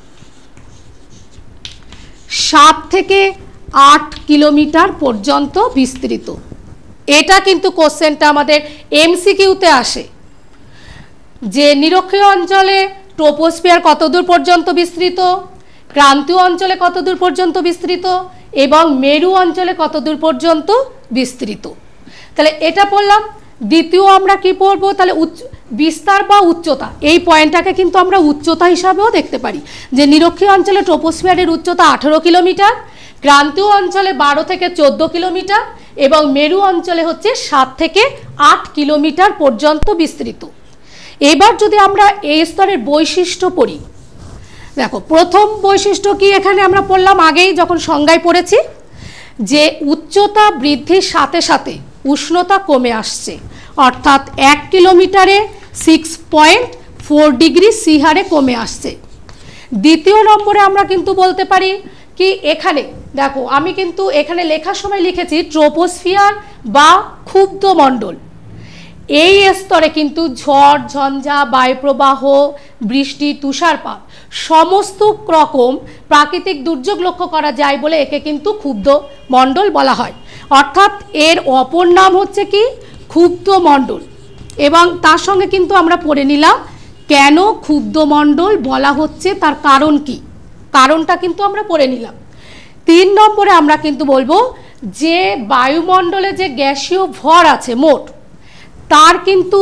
7 থেকে 8 কিলোমিটার পর্যন্ত বিস্তৃত। এটা কিন্তু কোশ্চেনটা আমাদের এমসিকিউতে আসে যে নিরক্ষীয় অঞ্চলে ট্রোপোস্ফিয়ার কত দূর পর্যন্ত বিস্তৃত, ক্রান্তীয় অঞ্চলে কত দূর পর্যন্ত বিস্তৃত এবং মেরু অঞ্চলে কত দূর পর্যন্ত বিস্তৃত। তাহলে এটা পড়লাম। দ্বিতীয় আমরা কি পড়বো, তাহলে বিস্তার বা উচ্চতা, এই পয়েন্টটাকে কিন্তু আমরা উচ্চতা হিসাবেও দেখতে পারি যে নিরক্ষীয় অঞ্চলে ট্রোপোস্ফিয়ারের উচ্চতা 18 কিলোমিটার, ক্রান্তীয় অঞ্চলে 12 থেকে 14 কিলোমিটার এবং মেরু অঞ্চলে হচ্ছে 7 থেকে 8 কিলোমিটার পর্যন্ত বিস্তৃত। এবার যদি আমরা এই স্তরের বৈশিষ্ট্য পড়ি, দেখো প্রথম বৈশিষ্ট্য কি এখানে আমরা পড়লাম আগেই যখন সংজ্ঞায় পড়েছি যে উচ্চতা বৃদ্ধির সাথে সাথে উষ্ণতা কমে আসছে, অর্থাৎ 1 কিলোমিটারে 6.4 ডিগ্রি সি হারে কমে আসছে। দ্বিতীয় নম্বরে আমরা কিন্তু বলতে পারি কি এখানে দেখো আমি কিন্তু এখানে লেখার সময় লিখেছি ট্রোপোস্ফিয়ার বা ক্ষুব্ধ মণ্ডল। এই স্তরে কিন্তু ঝড় ঝঞ্ঝা, বায়ুপ্রবাহ, বৃষ্টি, তুষারপাত সমস্ত রকম প্রাকৃতিক দুর্যোগ লক্ষ্য করা যায় বলে একে কিন্তু ক্ষুব্ধ মণ্ডল বলা হয়। অর্থাৎ এর অপর নাম হচ্ছে কি ক্ষুব্ধ মণ্ডল। এবং তার সঙ্গে কিন্তু আমরা পড়ে নিলাম কেন ক্ষুব্ধ মণ্ডল বলা হচ্ছে, তার কারণ কি, কারণটা কিন্তু আমরা পড়ে নিলাম। 3 নম্বরে আমরা কিন্তু বলবো যে বায়ুমণ্ডলে যে গ্যাসীয় ভর আছে মোট, তার কিন্তু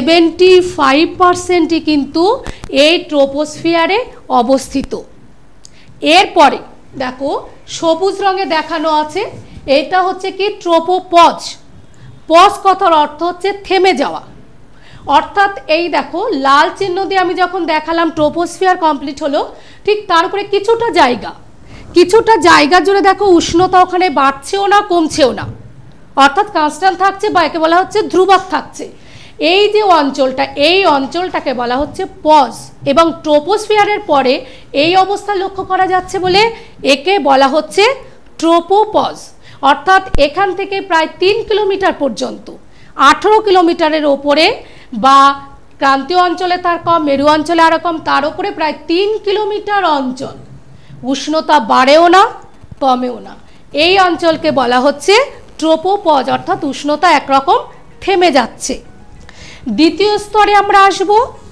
75%ই কিন্তু এই ট্রোপোস্ফিয়ারে অবস্থিত। এরপরে দেখো সবুজ রঙে দেখানো আছে, এটা হচ্ছে কি ট্রোপোপজ। পজ কথার অর্থ হচ্ছে থেমে যাওয়া। অর্থাৎ এই দেখো লাল চিহ্ন দিয়ে আমি যখন দেখালাম ট্রোপোস্ফিয়ার কমপ্লিট হলো, ঠিক তার উপরে কিছুটা জায়গা জুড়ে দেখো উষ্ণতা ওখানে বাড়ছেও না কমছেও না, অর্থাৎ কনস্ট্যান্ট থাকছে বা একে বলা হচ্ছে ধ্রুবক থাকছে। এই যে অঞ্চলটা, এই অঞ্চলটাকে বলা হচ্ছে পজ। এবং ট্রোপোস্ফিয়ারের পরে এই অবস্থা লক্ষ্য করা যাচ্ছে বলে একে বলা হচ্ছে ট্রোপোপজ। অর্থাৎ এখান থেকে প্রায় 3 কিলোমিটার পর্যন্ত, 18 কিলোমিটারের ওপরে বা ক্রান্তীয় অঞ্চলে তার কম, মেরু অঞ্চলে আরও কম, তার উপরে প্রায় 3 কিলোমিটার অঞ্চল উষ্ণতা বাড়েও না কমেও না। এই অঞ্চলকে বলা হচ্ছে ট্রোপোপজ, অর্থাৎ উষ্ণতা একরকম থেমে যাচ্ছে। দ্বিতীয় স্তরে আমরা আসব।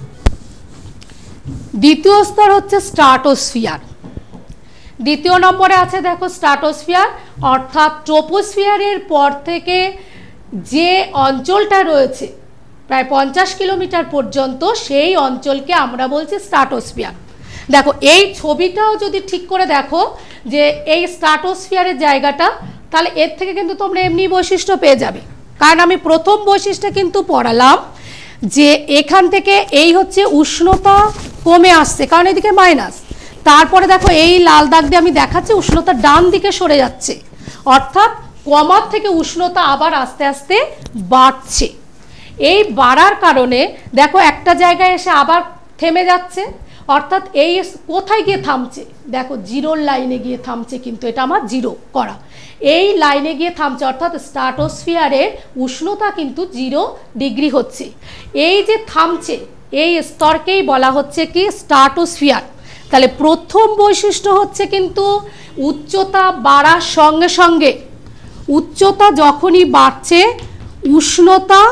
দ্বিতীয় স্তর হচ্ছে স্ট্রাটোস্ফিয়ার। দ্বিতীয় নম্বরে আছে দেখো স্ট্রাটোস্ফিয়ার, অর্থাৎ ট্রোপোস্ফিয়ারের পর থেকে যে অঞ্চলটা রয়েছে প্রায় 50 কিলোমিটার পর্যন্ত, সেই অঞ্চলকে আমরা বলছি স্ট্রাটোস্ফিয়ার। দেখো এই ছবিটাও যদি ঠিক করে দেখো যে এই স্ট্রাটোস্ফিয়ারের জায়গাটা, তাহলে এর থেকে কিন্তু তোমরা এমনি বৈশিষ্ট্য পেয়ে যাবে। কারণ আমি প্রথম বৈশিষ্ট্য কিন্তু পড়ালাম যে এখান থেকে এই হচ্ছে উষ্ণতা কমে আসছে, কারণ এদিকে মাইনাস। তারপরে দেখো এই লাল দাগ দিয়ে আমি দেখাচ্ছি উষ্ণতা ডান দিকে সরে যাচ্ছে, অর্থাৎ কমার থেকে উষ্ণতা আবার আস্তে আস্তে বাড়ছে। এই বাড়ার কারণে দেখো একটা জায়গায় এসে আবার থেমে যাচ্ছে, অর্থাৎ এই কোথায় গিয়ে থামছে, দেখো জিরোর লাইনে গিয়ে থামছে, কিন্তু এটা আমার জিরো করা, এই লাইনে গিয়ে থামছে, অর্থাৎ স্ট্রাটোস্ফিয়ারের উষ্ণতা কিন্তু 0 ডিগ্রি হচ্ছে। এই যে থামছে এই স্তরকেই বলা হচ্ছে কি স্ট্রাটোস্ফিয়ার। তাহলে প্রথম বৈশিষ্ট্য হচ্ছে কিন্তু উচ্চতা বাড়ার সঙ্গে সঙ্গে, উচ্চতা যখনই বাড়ছে উষ্ণতা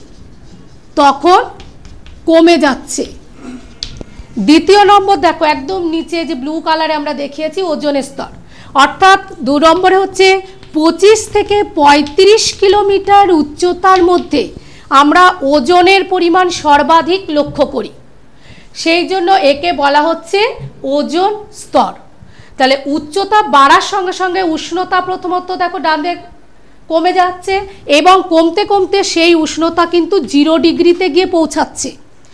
তখন কমে যাচ্ছে। দ্বিতীয় নম্বর দেখো একদম নিচে যে ব্লু কালারে আমরা দেখিয়েছি ওজোন স্তর, অর্থাৎ 2 নম্বরে হচ্ছে 25 থেকে 35 কিলোমিটার উচ্চতার মধ্যে আমরা ওজনের পরিমাণ সর্বাধিক লক্ষ্য করি, সেই জন্য একে বলা হচ্ছে ওজোন স্তর। তাহলে উচ্চতা বাড়ার সঙ্গে সঙ্গে উষ্ণতা প্রথমত দেখো ডান দিকে কমে যাচ্ছে, এবং কমতে কমতে সেই উষ্ণতা কিন্তু 0 ডিগ্রিতে গিয়ে পৌঁছাচ্ছে।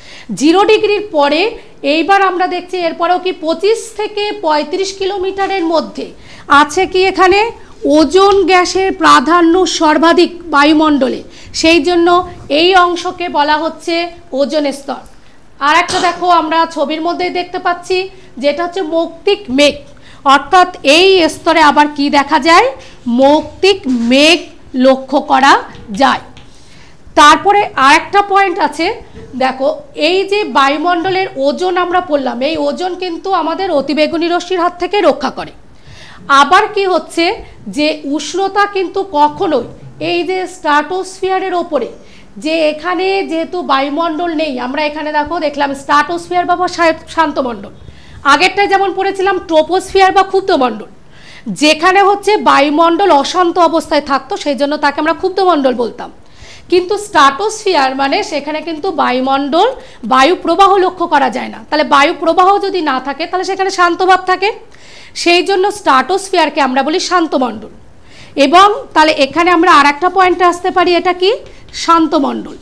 0 ডিগ্রির পরে এইবার আমরা দেখছি এরপরেও কি 25 থেকে 35 কিলোমিটারের মধ্যে আছে কি এখানে ওজোন গ্যাসের প্রাধান্য সর্বাধিক বায়ুমণ্ডলে, সেই জন্য এই অংশকে বলা হচ্ছে ওজোন স্তর। আর একটা দেখো আমরা ছবির মধ্যেই দেখতে পাচ্ছি যেটা হচ্ছে মৌক্তিক মেঘ, অর্থাৎ এই স্তরে আবার কি দেখা যায়, মৌক্তিক মেঘ লক্ষ্য করা যায়। তারপরে আরেকটা পয়েন্ট আছে, দেখো এই যে বায়ুমণ্ডলের ওজোন আমরা পড়লাম, এই ওজোন কিন্তু আমাদের অতিবেগুনি রশ্মির হাত থেকে রক্ষা করে। আবার কি হচ্ছে যে উষ্ণতা কিন্তু কখনোই এই যে স্ট্রাটোস্ফিয়ারের ওপরে, যে এখানে যেহেতু বায়ুমণ্ডল নেই, আমরা এখানে দেখো দেখলাম স্ট্রাটোস্ফিয়ার বা শান্তমণ্ডল, আগেরটাই যেমন পড়েছিলাম ট্রোপোস্ফিয়ার বা ক্ষুব্ধমণ্ডল, যেখানে হচ্ছে বায়ুমণ্ডল অশান্ত অবস্থায় থাকতো সেই জন্য তাকে আমরা ক্ষুব্ধমণ্ডল বলতাম। কিন্তু স্ট্রাটোস্ফিয়ার মানে সেখানে কিন্তু বায়ুমণ্ডল বায়ু প্রবাহ লক্ষ্য করা যায় না, তাহলে বায়ু প্রবাহ যদি না থাকে তাহলে সেখানে শান্তভাব থাকে, সেই জন্য স্ট্রাটোস্ফিয়ারকে আমরা বলি শান্তমণ্ডল। এবং তাহলে এখানে আমরা আর একটা পয়েন্টে আসতে পারি, এটা কি শান্তমণ্ডল।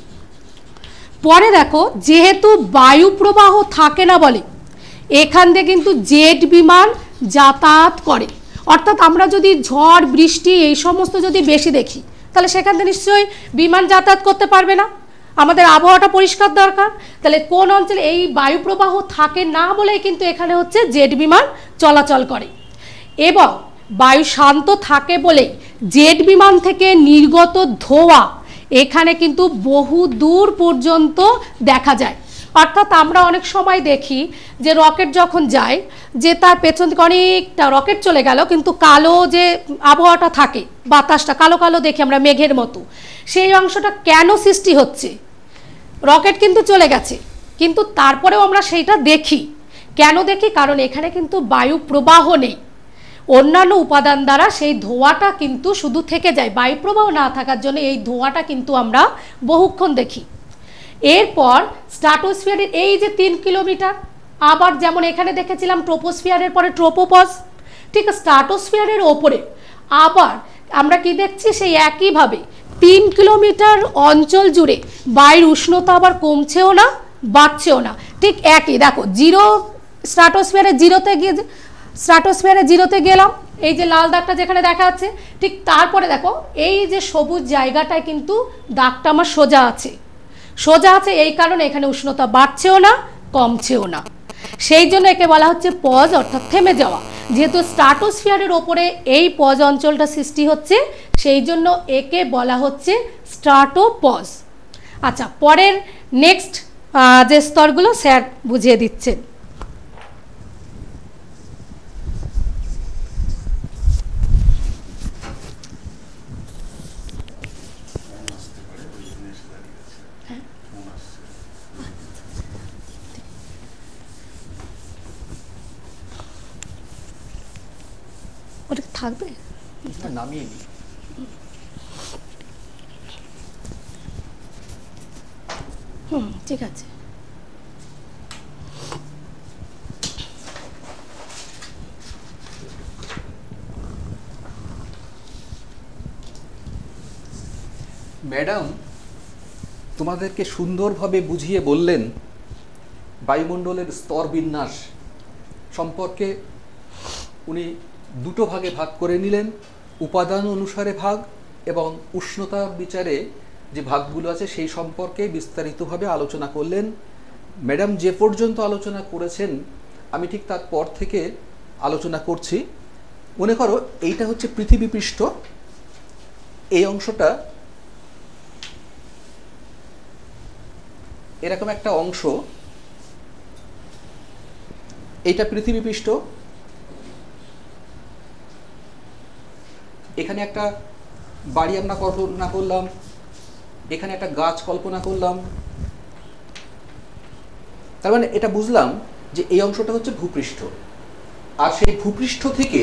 পরে দেখো যেহেতু বায়ু প্রবাহ থাকে না বলে এখান দিয়ে কিন্তু জেট বিমান যাতায়াত করে, অর্থাৎ আমরা যদি ঝড় বৃষ্টি এই সমস্ত যদি বেশি দেখি তাহলে সেখান থেকে নিশ্চয়ই বিমান যাতায়াত করতে পারবে না, আমাদের আবহাওয়াটা পরিষ্কার দরকার। তাহলে কোন অঞ্চলে এই বায়ু প্রবাহ থাকে না বলেই কিন্তু এখানে হচ্ছে জেট বিমান চলাচল করে, এবং বায়ু শান্ত থাকে বলেই জেট বিমান থেকে নির্গত ধোঁয়া এখানে কিন্তু বহু দূর পর্যন্ত দেখা যায়। অর্থাৎ আমরা অনেক সময় দেখি যে রকেট যখন যায় যে তার পেছন থেকে অনেকটা রকেট চলে গেল, কিন্তু কালো যে আবহাওয়াটা থাকে বাতাসটা কালো কালো দেখি আমরা মেঘের মতো, সেই অংশটা কেন সৃষ্টি হচ্ছে, রকেট কিন্তু চলে গেছে কিন্তু তারপরেও আমরা সেইটা দেখি, কেন দেখি, কারণ এখানে কিন্তু বায়ু প্রবাহ নেই, অন্যান্য উপাদান দ্বারা সেই ধোঁয়াটা কিন্তু শুধু থেকে যায়, বায়ু প্রবাহ না থাকার জন্য এই ধোঁয়াটা কিন্তু আমরা বহুক্ষণ দেখি। এরপর স্ট্রাটোস্ফিয়ারের এই যে 3 কিলোমিটার, আবার যেমন এখানে দেখেছিলাম ট্রোপোস্ফিয়ারের পরে ট্রোপোপজ, ঠিক স্ট্রাটোস্ফিয়ারের ওপরে আবার আমরা কি দেখছি সেই একইভাবে 3 কিলোমিটার অঞ্চল জুড়ে বায়ুর উষ্ণতা আবার কমছেও না বাড়ছেও না, ঠিক একই। দেখো স্ট্রাটোস্ফিয়ারে জিরোতে গেলাম, এই যে লাল দাগটা যেখানে দেখা যাচ্ছে, ঠিক তারপরে দেখো এই যে সবুজ জায়গাটায় কিন্তু দাগটা আমার সোজা আছে, এই কারণে এখানে উষ্ণতা বাড়ছেও না কমছেও না, সেই জন্য একে বলা হচ্ছে পজ, অর্থাৎ থেমে যাওয়া। যেহেতু স্ট্রাটোস্ফিয়ারের ওপরে এই পজ অঞ্চলটা সৃষ্টি হচ্ছে সেই জন্য একে বলা হচ্ছে স্ট্রাটোপজ। আচ্ছা, পরের নেক্সট যে স্তরগুলো স্যার বুঝিয়ে দিচ্ছেন। ওটা থাকবে নামিয়ে নি। ঠিক আছে। ম্যাডাম তোমাদেরকে সুন্দরভাবে বুঝিয়ে বললেন বায়ুমণ্ডলের স্তর বিন্যাস সম্পর্কে। উনি দুটো ভাগে ভাগ করে নিলেন, উপাদান অনুসারে ভাগ এবং উষ্ণতা বিচারে যে ভাগগুলো আছে সেই সম্পর্কে বিস্তারিতভাবে আলোচনা করলেন। ম্যাডাম যে পর্যন্ত আলোচনা করেছেন আমি ঠিক তারপর থেকে আলোচনা করছি। মনে করো এইটা হচ্ছে পৃথিবী পৃষ্ঠ, এই অংশটা এরকম একটা অংশ, এইটা পৃথিবী পৃষ্ঠ। এখানে একটা বাড়ি আমরা কল্পনা করলাম, এখানে একটা গাছ কল্পনা করলাম, তার মানে এটা বুঝলাম যে এই অংশটা হচ্ছে ভূপৃষ্ঠ। আর সেই ভূপৃষ্ঠ থেকে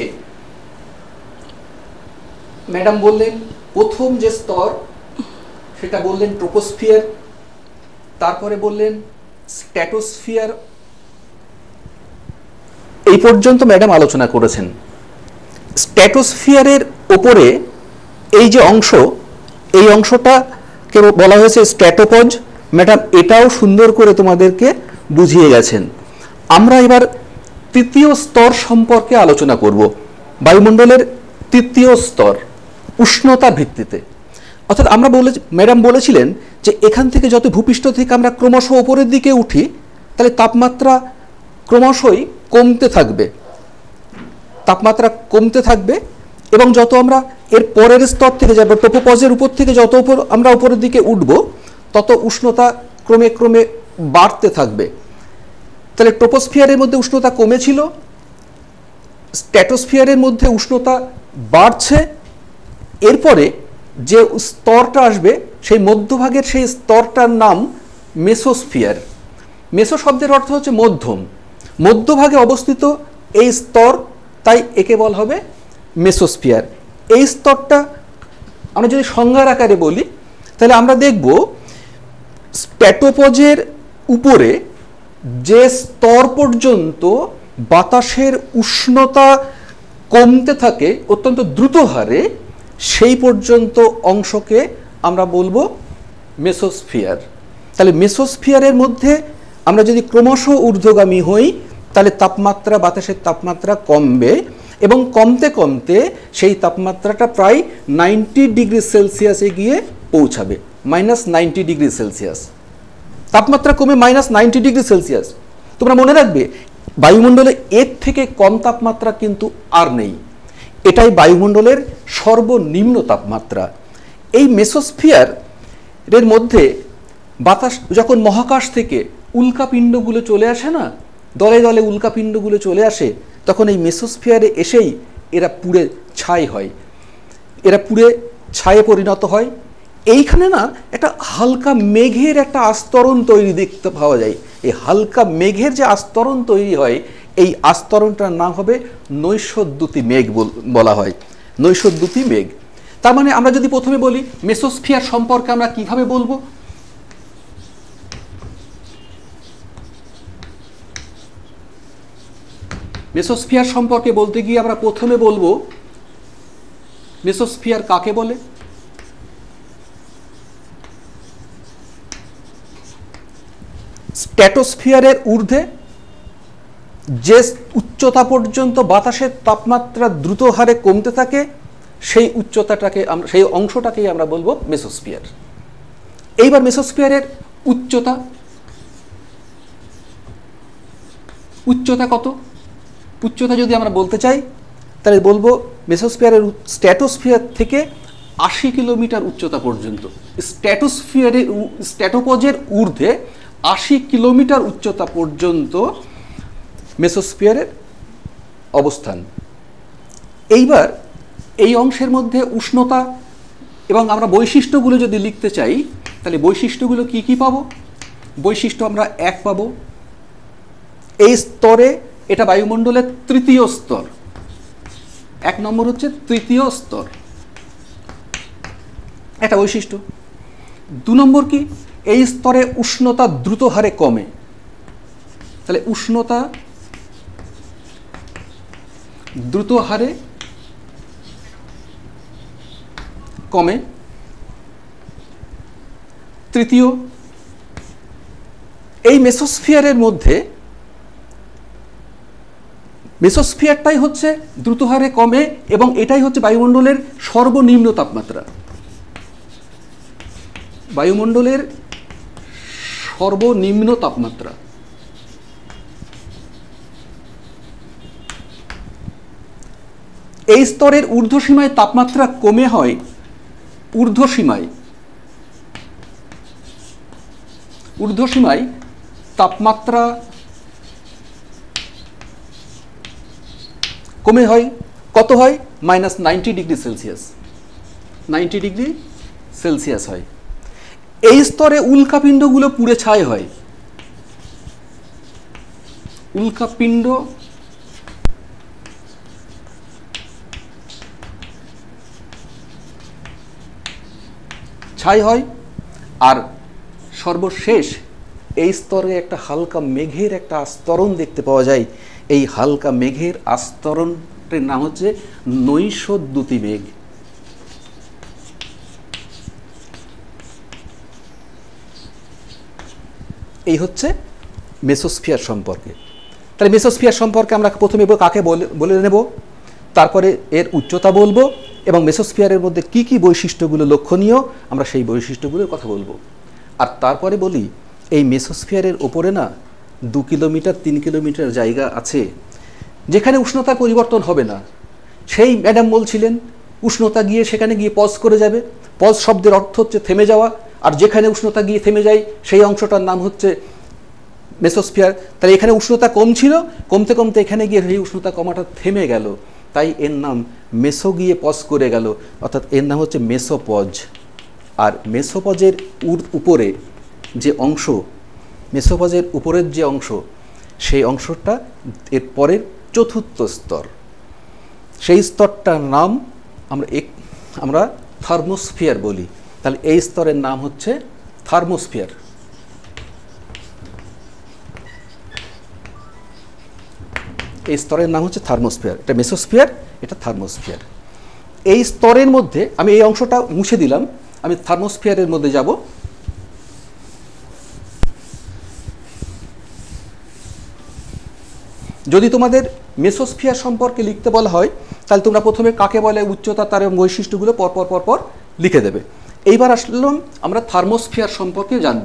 ম্যাডাম বললেন প্রথম যে স্তর সেটা বললেন ট্রোপোস্ফিয়ার, তারপরে বললেন স্ট্র্যাটোস্ফিয়ার। এই পর্যন্ত ম্যাডাম আলোচনা করেছেন। স্ট্র্যাটোস্ফিয়ারের ওপরে এই যে অংশ, এই অংশটাকে বলা হয়েছে স্ট্র্যাটোপজ। ম্যাডাম এটাও সুন্দর করে তোমাদেরকে বুঝিয়ে গেছেন। আমরা এবার তৃতীয় স্তর সম্পর্কে আলোচনা করব, বায়ুমণ্ডলের তৃতীয় স্তর উষ্ণতার ভিত্তিতে। অর্থাৎ আমরা ম্যাডাম বলেছিলেন যে এখান থেকে যত ভূপৃষ্ঠ থেকে আমরা ক্রমশ ওপরের দিকে উঠি তাহলে তাপমাত্রা ক্রমশই কমতে থাকবে, তাপমাত্রা কমতে থাকবে এবং যত আমরা এর পরের স্তর থেকে যাব, ট্রোপোপজের উপর থেকে যত আমরা উপরের দিকে উঠব তত উষ্ণতা ক্রমে ক্রমে বাড়তে থাকবে। তাহলে ট্রোপোস্ফিয়ারের মধ্যে উষ্ণতা কমেছিল, স্ট্র্যাটোস্ফিয়ারের মধ্যে উষ্ণতা বাড়ছে। এরপরে যে স্তরটা আসবে সেই মধ্যভাগের সেই স্তরটার নাম মেসোস্ফিয়ার। মেসো শব্দের অর্থ হচ্ছে মধ্যম, মধ্যভাগে অবস্থিত এই স্তর, তাই একে বলা হবে মেসোস্ফিয়ার। এই স্তরটা আমরা যদি সংজ্ঞার আকারে বলি তাহলে আমরা দেখব স্ট্র্যাটোপজের উপরে যে স্তর পর্যন্ত বাতাসের উষ্ণতা কমতে থাকে অত্যন্ত দ্রুত হারে, সেই পর্যন্ত অংশকে আমরা বলবো মেসোস্ফিয়ার। তাহলে মেসোস্ফিয়ারের মধ্যে আমরা যদি ক্রমশ ঊর্ধ্বগামী হই তাহলে তাপমাত্রা, বাতাসের তাপমাত্রা কমবে এবং কমতে কমতে সেই তাপমাত্রাটা প্রায় 90 ডিগ্রি সেলসিয়াসে গিয়ে পৌঁছাবে, -90 ডিগ্রি সেলসিয়াস। তাপমাত্রা কমে -90 ডিগ্রি সেলসিয়াস। তোমরা মনে রাখবে বায়ুমণ্ডলে এর থেকে কম তাপমাত্রা কিন্তু আর নেই, এটাই বায়ুমণ্ডলের সর্বনিম্ন তাপমাত্রা। এই মেসোস্ফিয়ারের মধ্যে বাতাস যখন মহাকাশ থেকে উল্কাপিণ্ডগুলো চলে আসে না, দলে দলে উল্কাপিণ্ডগুলো চলে আসে, তখন এই মেসোস্ফিয়ারে এসেই এরা পুড়ে ছাই হয়, এরা পুড়ে ছায়ে পরিণত হয়। এইখানে না একটা হালকা মেঘের একটা আস্তরণ তৈরি দেখতে পাওয়া যায়। এই হালকা মেঘের যে আস্তরণ তৈরি হয়, এই আস্তরণটার নাম হবে নৈশদ্যুতি মেঘ বলা হয়, নৈশদ্যুতি মেঘ। তার মানে আমরা যদি প্রথমে বলি মেসোস্ফিয়ার সম্পর্কে আমরা কিভাবে বলবো, মেসোস্ফিয়ার সম্পর্কে বলতে গিয়ে আমরা প্রথমে বলবো মেসোস্ফিয়ার কাকে বলে। স্ট্র্যাটোস্ফিয়ারের ঊর্ধ্বে যে উচ্চতা পর্যন্ত বাতাসের তাপমাত্রা দ্রুত হারে কমতে থাকে সেই উচ্চতাটাকে আমরা, সেই অংশটাকেই আমরা বলবো মেসোস্ফিয়ার। এইবার মেসোস্ফিয়ারের উচ্চতা, উচ্চতা কত? উচ্চতা যদি আমরা বলতে চাই তাহলে বলবো মেসোস্ফিয়ারের স্ট্র্যাটোস্ফিয়ার থেকে 80 কিলোমিটার উচ্চতা পর্যন্ত, স্ট্র্যাটোপজের ঊর্ধ্বে 80 কিলোমিটার উচ্চতা পর্যন্ত মেসোস্ফিয়ারের অবস্থান। এইবার এই অংশের মধ্যে উষ্ণতা এবং আমরা বৈশিষ্ট্যগুলো যদি লিখতে চাই তাহলে বৈশিষ্ট্যগুলো কি কি পাবো? বৈশিষ্ট্য আমরা 1 পাবো। এই স্তরে এটা বায়ুমণ্ডলের তৃতীয় স্তর, 1 নম্বর হচ্ছে তৃতীয় স্তর, একটা বৈশিষ্ট্য। 2 নম্বর কি? এই স্তরে উষ্ণতা দ্রুত হারে কমে, তাহলে উষ্ণতা দ্রুত হারে কমে। তৃতীয়, এই মেসোস্ফিয়ারের মধ্যে মেসোস্ফিয়ারটাই হচ্ছে দ্রুত হারে কমে এবং এটাই হচ্ছে বায়ুমণ্ডলের সর্বনিম্ন তাপমাত্রা। বায়ুমণ্ডলের সর্বনিম্ন তাপমাত্রা। এই স্তরের ঊর্ধ্বসীমায় তাপমাত্রা কমে হয় ঊর্ধ্বসীমায় তাপমাত্রা কমে হয়, কত হয়? -90 ডিগ্রি সেলসিয়াস। 90 ডিগ্রি সেলসিয়াস হয়। এই স্তরে উল্কাপিণ্ডগুলো পুড়ে ছাই হয়। উল্কাপিণ্ড ছাই হয়। আর সর্বশেষ এই স্তরে একটা হালকা মেঘের একটা আস্তরণ দেখতে পাওয়া যায়। এই হালকা মেঘের আস্তরণটির নাম হচ্ছে নৈশদ্যুতি মেঘ। এই হচ্ছে মেসোস্ফিয়ার সম্পর্কে। তাহলে মেসোস্ফিয়ার সম্পর্কে আমরা প্রথমে কাকে বলে নেব, তারপরে এর উচ্চতা বলবো এবং মেসোস্ফিয়ারের মধ্যে কি কি বৈশিষ্ট্যগুলো লক্ষণীয় আমরা সেই বৈশিষ্ট্যগুলোর কথা বলবো। আর তারপরে বলি এই মেসোস্ফিয়ারের ওপরে না 2 কিলোমিটার 3 কিলোমিটার জায়গা আছে যেখানে উষ্ণতা পরিবর্তন হবে না। সেই ম্যাডাম বলছিলেন উষ্ণতা গিয়ে সেখানে গিয়ে পজ করে যাবে। পজ শব্দের অর্থ হচ্ছে থেমে যাওয়া, আর যেখানে উষ্ণতা গিয়ে থেমে যায় সেই অংশটার নাম হচ্ছে মেসোস্ফিয়ার। তাহলে এখানে উষ্ণতা কম ছিল, কমতে কমতে এখানে গিয়ে সেই উষ্ণতা কমাটা থেমে গেল, তাই এর নাম মেসো গিয়ে পজ করে গেল, অর্থাৎ এর নাম হচ্ছে মেসোপজ। আর মেসোপজের উপরে যে অংশ, মেসোপজের উপরের যে অংশ, সেই অংশটা এর পরের চতুর্থ স্তর। সেই স্তরটার নাম আমরা থার্মোস্ফিয়ার বলি। তাহলে এই স্তরের নাম হচ্ছে থার্মোস্ফিয়ার। এই স্তরের নাম হচ্ছে থার্মোস্ফিয়ার। এটা মেসোস্ফিয়ার, এটা থার্মোস্ফিয়ার। এই স্তরের মধ্যে আমি এই অংশটা মুছে দিলাম, আমি থার্মোস্ফিয়ারের মধ্যে যাব। যদি তোমাদের মেসোস্ফিয়ার সম্পর্কে লিখতে বলা হয় তাহলে তোমরা প্রথমে কাকে বলে, উচ্চতা, তার বৈশিষ্ট্যগুলো পরপর লিখে দেবে। এইবার আসলাম আমরা থার্মোস্ফিয়ার সম্পর্কে জানব।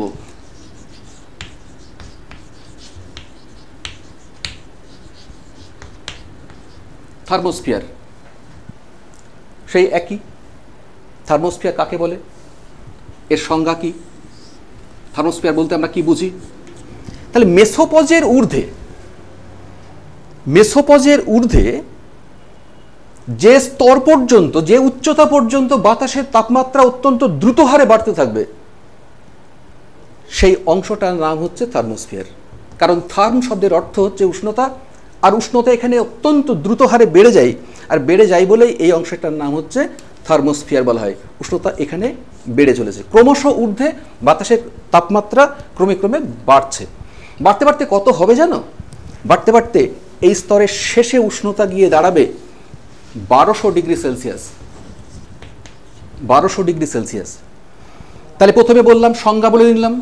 থার্মোস্ফিয়ার সেই একই। থার্মোস্ফিয়ার কাকে বলে, এর সংজ্ঞা কি, থার্মোস্ফিয়ার বলতে আমরা কি বুঝি? তাহলে মেসোপজের ঊর্ধ্বে যে স্তর পর্যন্ত, যে উচ্চতা পর্যন্ত বাতাসের তাপমাত্রা অত্যন্ত দ্রুত হারে বাড়তে থাকবে সেই অংশটার নাম হচ্ছে থার্মোস্ফিয়ার। কারণ থার্ম শব্দের অর্থ হচ্ছে উষ্ণতা, আর উষ্ণতা এখানে অত্যন্ত দ্রুত হারে বেড়ে যায়, আর বেড়ে যায় বলেই এই অংশটার নাম হচ্ছে থার্মোস্ফিয়ার বলা হয়। উষ্ণতা এখানে বেড়ে চলেছে, ক্রমশ ঊর্ধ্বে বাতাসের তাপমাত্রা ক্রমে বাড়ছে। বাড়তে কত হবে জানো? বাড়তে এই স্তরের শেষে উষ্ণতা গিয়ে দাঁড়াবে 1200 ডিগ্রি সেলসিয়াস। 1200 degree Celsius. তাহলে প্রথমে বললাম, সংজ্ঞা বলে নিলাম।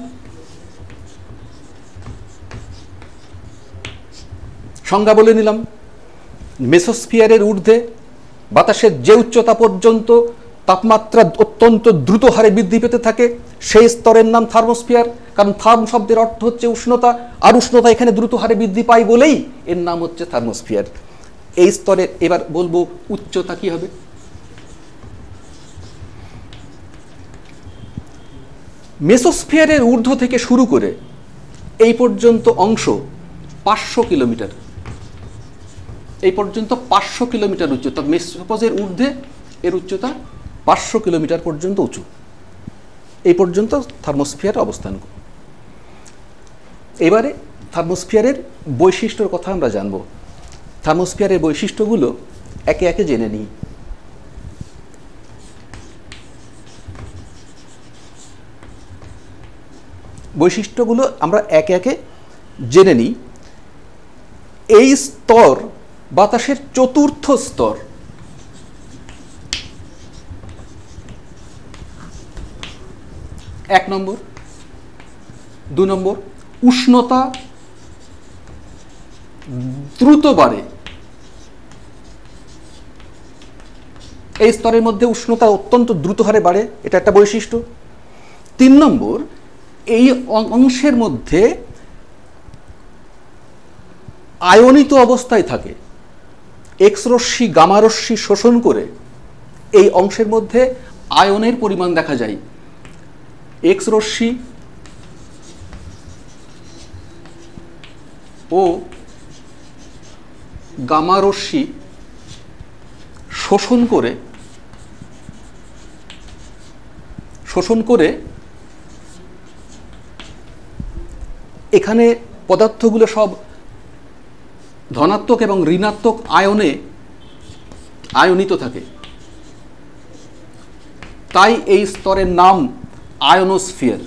মেসোস্ফিয়ারের ঊর্ধ্বে বাতাসের যে উচ্চতা পর্যন্ত তাপমাত্রা অত্যন্ত দ্রুত হারে বৃদ্ধি পেতে থাকে সেই স্তরের নাম থার্মোস্ফিয়ার। কারণ থার্ম শব্দের অর্থ হচ্ছে উষ্ণতা, আর উষ্ণতা এখানে দ্রুত হারে বৃদ্ধি পায় বলেই এর নাম হচ্ছে থার্মোস্ফিয়ার। এই স্তরের এবার বলবো উচ্চতা কি হবে। মেসোস্ফিয়ারের ঊর্ধ্ব থেকে শুরু করে এই পর্যন্ত অংশ 500 কিলোমিটার। এই পর্যন্ত 500 কিলোমিটার উচ্চতা। মেসোপজের ঊর্ধ্বে এর উচ্চতা 500 কিলোমিটার পর্যন্ত উঁচু। এই পর্যন্ত থার্মোস্ফিয়ার অবস্থান। এবারে থার্মোস্ফিয়ারের বৈশিষ্ট্যের কথা আমরা জানব। থার্মোস্ফিয়ারের বৈশিষ্ট্যগুলো একে একে জেনে নিই। বৈশিষ্ট্যগুলো আমরা একে একে জেনে নিই। এই স্তর বাতাসের চতুর্থ স্তর। এক নম্বর 2 নম্বর, উষ্ণতা দ্রুত বাড়ে। এই স্তরের মধ্যে উষ্ণতা অত্যন্ত দ্রুত হারে বাড়ে, এটা একটা বৈশিষ্ট্য। 3 নম্বর, এই অংশের মধ্যে আয়নিত অবস্থায় থাকে। এক্স রশ্মি গামা রশ্মি শোষণ করে এই অংশের মধ্যে আয়নের পরিমাণ দেখা যায়। এক্স রশ্মি ও গামা রশ্মি শোষণ করে এখানে পদার্থগুলো সব ধনাত্মক এবং ঋণাত্মক আয়নে আয়নিত থাকে। তাই এই স্তরের নাম আয়নোস্ফিয়ার।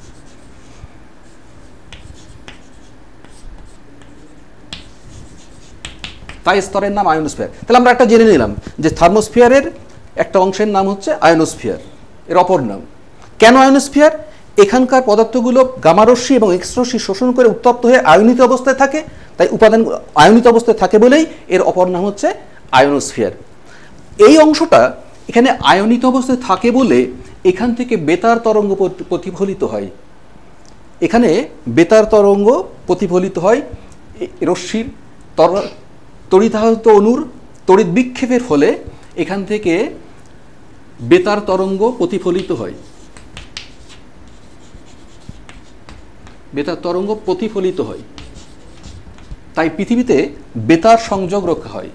তাই স্তরের নাম আয়নোস্ফিয়ার। তাহলে আমরা একটা জেনে নিলাম যে থার্মোস্ফিয়ারের একটা অংশের নাম হচ্ছে আয়নোস্ফিয়ার, এর অপর নাম। কেন আয়নোস্ফিয়ার? এখানকার পদার্থগুলো গামা রশ্মি এবং এক্স রশ্মি শোষণ করে উত্তপ্ত হয়ে আয়নিত অবস্থায় থাকে, তাই উপাদান আয়নিত অবস্থায় থাকে বলেই এর অপর নাম হচ্ছে আয়নোস্ফিয়ার। এই অংশটা এখানে আয়নিত অবস্থায় থাকে বলে এখান থেকে বেতার তরঙ্গ প্রতিফলিত হয়। এখানে বেতার তরঙ্গ প্রতিফলিত হয় রশ্মির তড়িতাহত অণুর তড়িৎ বিক্ষেপের ফলে এখান থেকে বেতার তরঙ্গ প্রতিফলিত হয়। বেতার তরঙ্গ প্রতিফলিত হয়, তাই পৃথিবীতে বেতার সংযোগ রক্ষা হয়।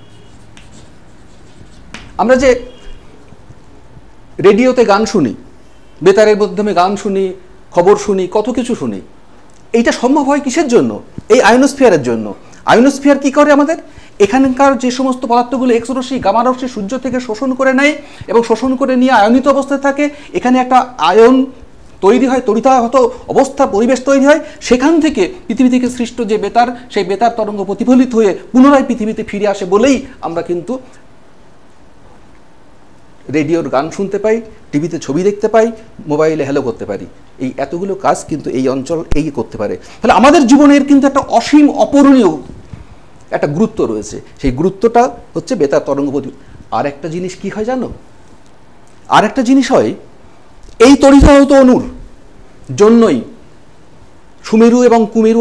আমরা যে রেডিওতে গান শুনি, বেতারের মাধ্যমে গান শুনি, খবর শুনি, কত কিছু শুনি, এইটা সম্ভব হয় কিসের জন্য? এই আয়নোস্ফিয়ারের জন্য। আয়নোস্ফিয়ার কি করে? আমাদের এখানকার যে সমস্ত পদার্থগুলো এক্স রশ্মি গামা রশ্মি সূর্য থেকে শোষণ করে নেয় এবং শোষণ করে নিয়ে আয়নিত অবস্থায় থাকে, এখানে একটা আয়ন তৈরি হয়, তড়িতাহত অবস্থা পরিবেশ তৈরি হয়। সেখান থেকে পৃথিবী থেকে সৃষ্ট যে বেতার, সেই বেতার তরঙ্গ প্রতিফলিত হয়ে পুনরায় পৃথিবীতে ফিরে আসে বলেই আমরা কিন্তু রেডিওর গান শুনতে পাই, টিভিতে ছবি দেখতে পাই, মোবাইলে হ্যালো করতে পারি। এই এতগুলো কাজ কিন্তু এই অঞ্চল এই করতে পারে। তাহলে আমাদের জীবনের কিন্তু একটা অসীম অপূরণীয় একটা গুরুত্ব রয়েছে। সেই গুরুত্বটা হচ্ছে বেতার তরঙ্গ প্রতিফলন। আর একটা জিনিস কি হয় জানো? আর একটা জিনিস হয়, এই তড়িতাহত অণুর জন্যই সুমেরু এবং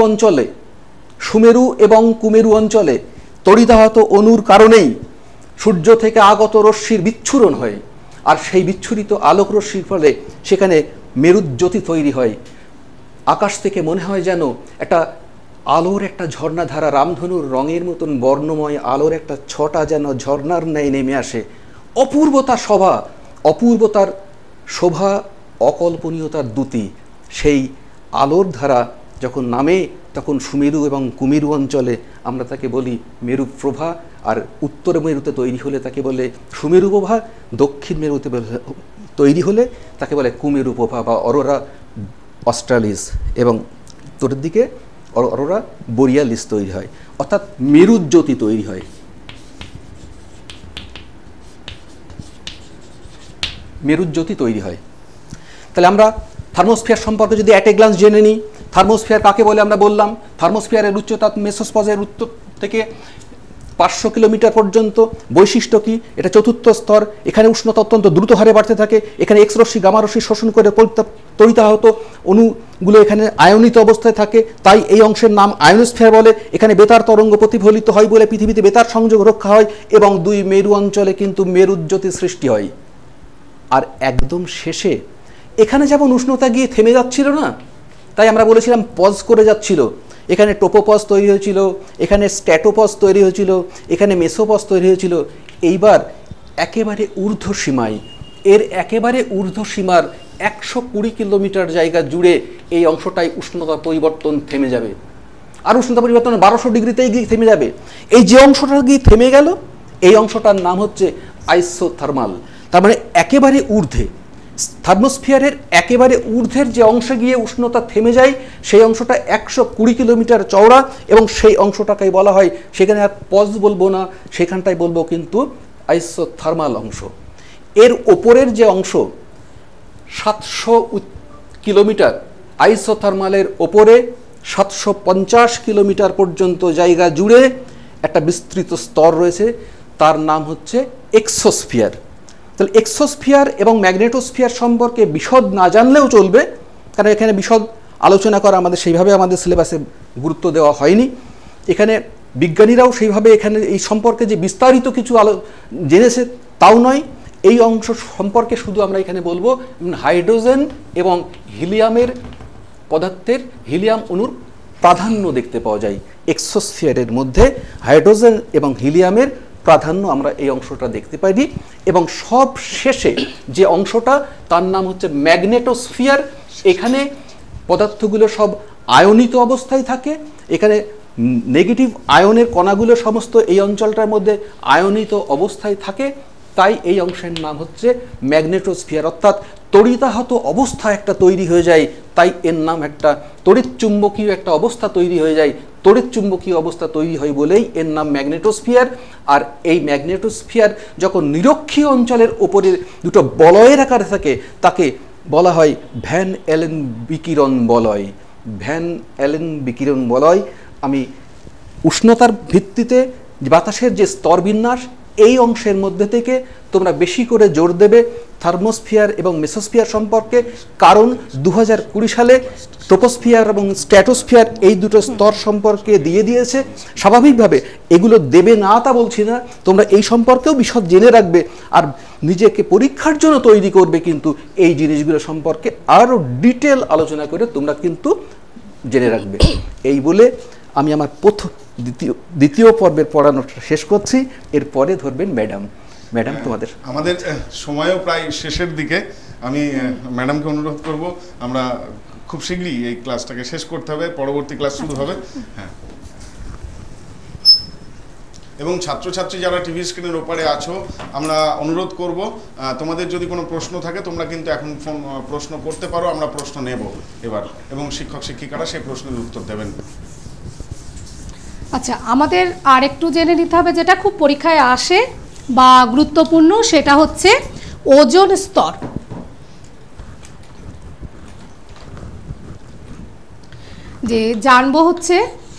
কুমেরু অঞ্চলে তড়িতাহত অণুর কারণেই সূর্য থেকে আগত রশ্মির বিচ্ছুরণ হয়, আর সেই বিচ্ছুরিত আলোক রশ্মির ফলে সেখানে মেরুজ্যোতি তৈরি হয়। আকাশ থেকে মনে হয় যেন একটা আলোর একটা ঝর্ণাধারা, রামধনুর রঙের মতন বর্ণময় আলোর একটা ছটা যেন ঝর্ণার ন্যায় নেমে আসে। অপূর্বতার শোভা, অকল্পনীয়তার দ্যুতি। সেই আলোর ধারা যখন নামে তখন সুমেরু এবং কুমেরু অঞ্চলে আমরা তাকে বলি মেরুপ্রভা, আর উত্তর মেরুতে তৈরি হলে তাকে বলে সুমেরু প্রভা, দক্ষিণ মেরুতে তৈরি হলে তাকে বলে কুমেরু প্রভা বা অরোরা অস্ট্রালিস, এবং উত্তরের দিকে অরোরা বোরিয়ালিস তৈরি হয়, অর্থাৎ মেরুজ্যোতি তৈরি হয়। মেরুজ্যোতি তৈরি হয়। তাহলে আমরা থার্মোস্ফিয়ার সম্পর্কে যদি অ্যাট এ গ্লান্স জেনে নিই, থার্মোস্ফিয়ার কাকে বলে আমরা বললাম। থার্মোস্ফিয়ারের উচ্চতা মেসোস্পজের উত্তর থেকে 500 কিলোমিটার পর্যন্ত। বৈশিষ্ট্য কি? এটা চতুর্থ স্তর। এখানে উষ্ণতা অত্যন্ত দ্রুত হারে বাড়তে থাকে। এখানে এক্স রশ্মি গামা রশ্মি শোষণ করে তড়িতাহত অণুগুলো এখানে আয়নিত অবস্থায় থাকে, তাই এই অংশের নাম আয়নোস্ফিয়ার বলে। এখানে বেতার তরঙ্গ প্রতিফলিত হয় বলে পৃথিবীতে বেতার সংযোগ রক্ষা হয়, এবং দুই মেরু অঞ্চলে কিন্তু মেরুজ্যোতি সৃষ্টি হয়। আর একদম শেষে এখানে যেমন উষ্ণতা গিয়ে থেমে যাচ্ছিল না, তাই আমরা বলেছিলাম পজ করে যাচ্ছিল। এখানে টোপোপজ তৈরি হয়েছিল, এখানে স্ট্যাটোপজ তৈরি হয়েছিল, এখানে মেসোপজ তৈরি হয়েছিল। এইবার একেবারে ঊর্ধ্বসীমায়, এর একেবারে ঊর্ধ্বসীমার 120 কিলোমিটার জায়গা জুড়ে এই অংশটাই উষ্ণতা পরিবর্তন থেমে যাবে। আর উষ্ণতা পরিবর্তন 1200 ডিগ্রিতেই গিয়ে থেমে যাবে। এই যে অংশটা গিয়ে থেমে গেল, এই অংশটার নাম হচ্ছে আইসোথার্মাল। তার মানে একেবারে ঊর্ধ্বে, থার্মোস্ফিয়ারের একেবারে ঊর্ধ্বের যে অংশে গিয়ে উষ্ণতা থেমে যায়, সেই অংশটা 120 কিলোমিটার চওড়া, এবং সেই অংশটাকেই বলা হয়, সেখানে আর পজ বলবো না, সেখানটাই বলবো কিন্তু আইসোথার্মাল অংশ। এর ওপরের যে অংশ 700 কিলোমিটার আইসোথার্মালের ওপরে 750 কিলোমিটার পর্যন্ত জায়গা জুড়ে একটা বিস্তৃত স্তর রয়েছে, তার নাম হচ্ছে এক্সোস্ফিয়ার। তাহলে এক্সোস্ফিয়ার এবং ম্যাগনেটোস্ফিয়ার সম্পর্কে বিশদ না জানলেও চলবে, কারণ এখানে বিশদ আলোচনা করা সেইভাবে আমাদের সিলেবাসে গুরুত্ব দেওয়া হয়নি। এখানে বিজ্ঞানীরাও সেইভাবে এখানে এই সম্পর্কে যে বিস্তারিত কিছু জেনেছে তাও নয়। এই অংশ সম্পর্কে শুধু আমরা এখানে বলবো হাইড্রোজেন এবং হিলিয়ামের পদার্থের হিলিয়াম অণুর প্রাধান্য দেখতে পাওয়া যায়। এক্সোস্ফিয়ারের মধ্যে হাইড্রোজেন এবং হিলিয়ামের প্রাধান্য আমরা এই অংশটা দেখতে পাইনি। এবং সব শেষে যে অংশটা তার নাম হচ্ছে ম্যাগনেটোস্ফিয়ার। এখানে পদার্থগুলো সব আয়নিত অবস্থায় থাকে। এখানে নেগেটিভ আয়নের কণাগুলো সমস্ত এই অঞ্চলটার মধ্যে আয়নিত অবস্থায় থাকে, তাই এই অংশের নাম হচ্ছে ম্যাগনেটোস্ফিয়ার। অর্থাৎ তড়িতাহত অবস্থা একটা তৈরি হয়ে যায়, তাই এর নাম একটা তড়িৎচুম্বকীয় একটা অবস্থা তৈরি হয়ে যায়। তড়িৎচুম্বকীয় অবস্থা তৈরি হয় বলেই এর নাম ম্যাগনেটোস্ফিয়ার। আর এই ম্যাগনেটোস্ফিয়ার যখন নিরক্ষীয় অঞ্চলের ওপরে দুটো বলয়ের আকারে থাকে, তাকে বলা হয় ভ্যান অ্যালেন বিকিরণ বলয়। ভ্যান অ্যালেন বিকিরণ বলয়। আমি উষ্ণতার ভিত্তিতে বাতাসের যে স্তরবিন্যাস, এই অংশের মধ্যে থেকে তোমরা বেশি করে জোর দেবে থার্মোস্ফিয়ার এবং মেসোস্ফিয়ার সম্পর্কে, কারণ 2020 সালে ট্রোপোস্ফিয়ার এবং স্ট্র্যাটোস্ফিয়ার এই দুটো স্তর সম্পর্কে দিয়ে দিয়েছে। স্বাভাবিকভাবে এগুলো দেবে না তা বলছি না, তোমরা এই সম্পর্কেও বিশদ জেনে রাখবে আর নিজেকে পরীক্ষার জন্য তৈরি করবে, কিন্তু এই জিনিসগুলো সম্পর্কে আরও ডিটেল আলোচনা করে তোমরা কিন্তু জেনে রাখবে। এই বলে আমি আমার দ্বিতীয় পর্বের পড়ানোটা শেষ করছি। এরপরে ধরবেন ম্যাডাম তোমাদের। আমাদের সময়ও প্রায় শেষের দিকে। আমি ম্যাডামকে অনুরোধ করব, আমরা খুব শীঘ্রই এই ক্লাসটাকে শেষ করতে হবে, পরবর্তী ক্লাস শুরু হবে। হ্যাঁ, এবং ছাত্রছাত্রী যারা টিভি স্ক্রিনের ওপারে আছো, আমরা অনুরোধ করব তোমাদের যদি কোনো প্রশ্ন থাকে তোমরা কিন্তু এখন প্রশ্ন করতে পারো, আমরা প্রশ্ন নেব এবার, এবং শিক্ষক শিক্ষিকারা সেই প্রশ্নের উত্তর দেবেন। আচ্ছা, আমাদের আর একটু জেনে নিতে হবে যেটা খুব পরীক্ষায় আসে বা গুরুত্বপূর্ণ, সেটা হচ্ছে ওজোন স্তর। যে জানবো হচ্ছে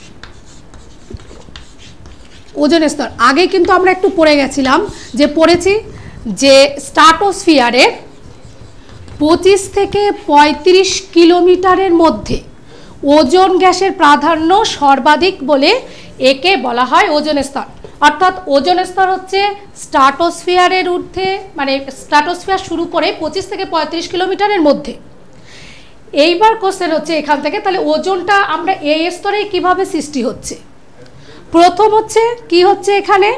ওজোন স্তর। আগে কিন্তু আমরা একটু পড়ে গেছিলাম, পড়েছি যে স্ট্র্যাটোস্ফিয়ারের 25 থেকে 35 কিলোমিটারের মধ্যে ওজোন গ্যাসের প্রাধান্য সর্বাধিক বলে একে বলা হয় ওজোন স্তর। অর্থাৎ ওজোন স্তর হচ্ছে স্ট্র্যাটোস্ফিয়ারের ঊর্ধ্বে, মানে স্ট্র্যাটোস্ফিয়ার শুরু করে 25 থেকে 35 কিলোমিটারের মধ্যে। এইবার কোশ্চেন হচ্ছে এখান থেকে, তাহলে ওজোনটা আমরা এই স্তরে কিভাবে সৃষ্টি হচ্ছে? প্রথম হচ্ছে কি হচ্ছে, এখানে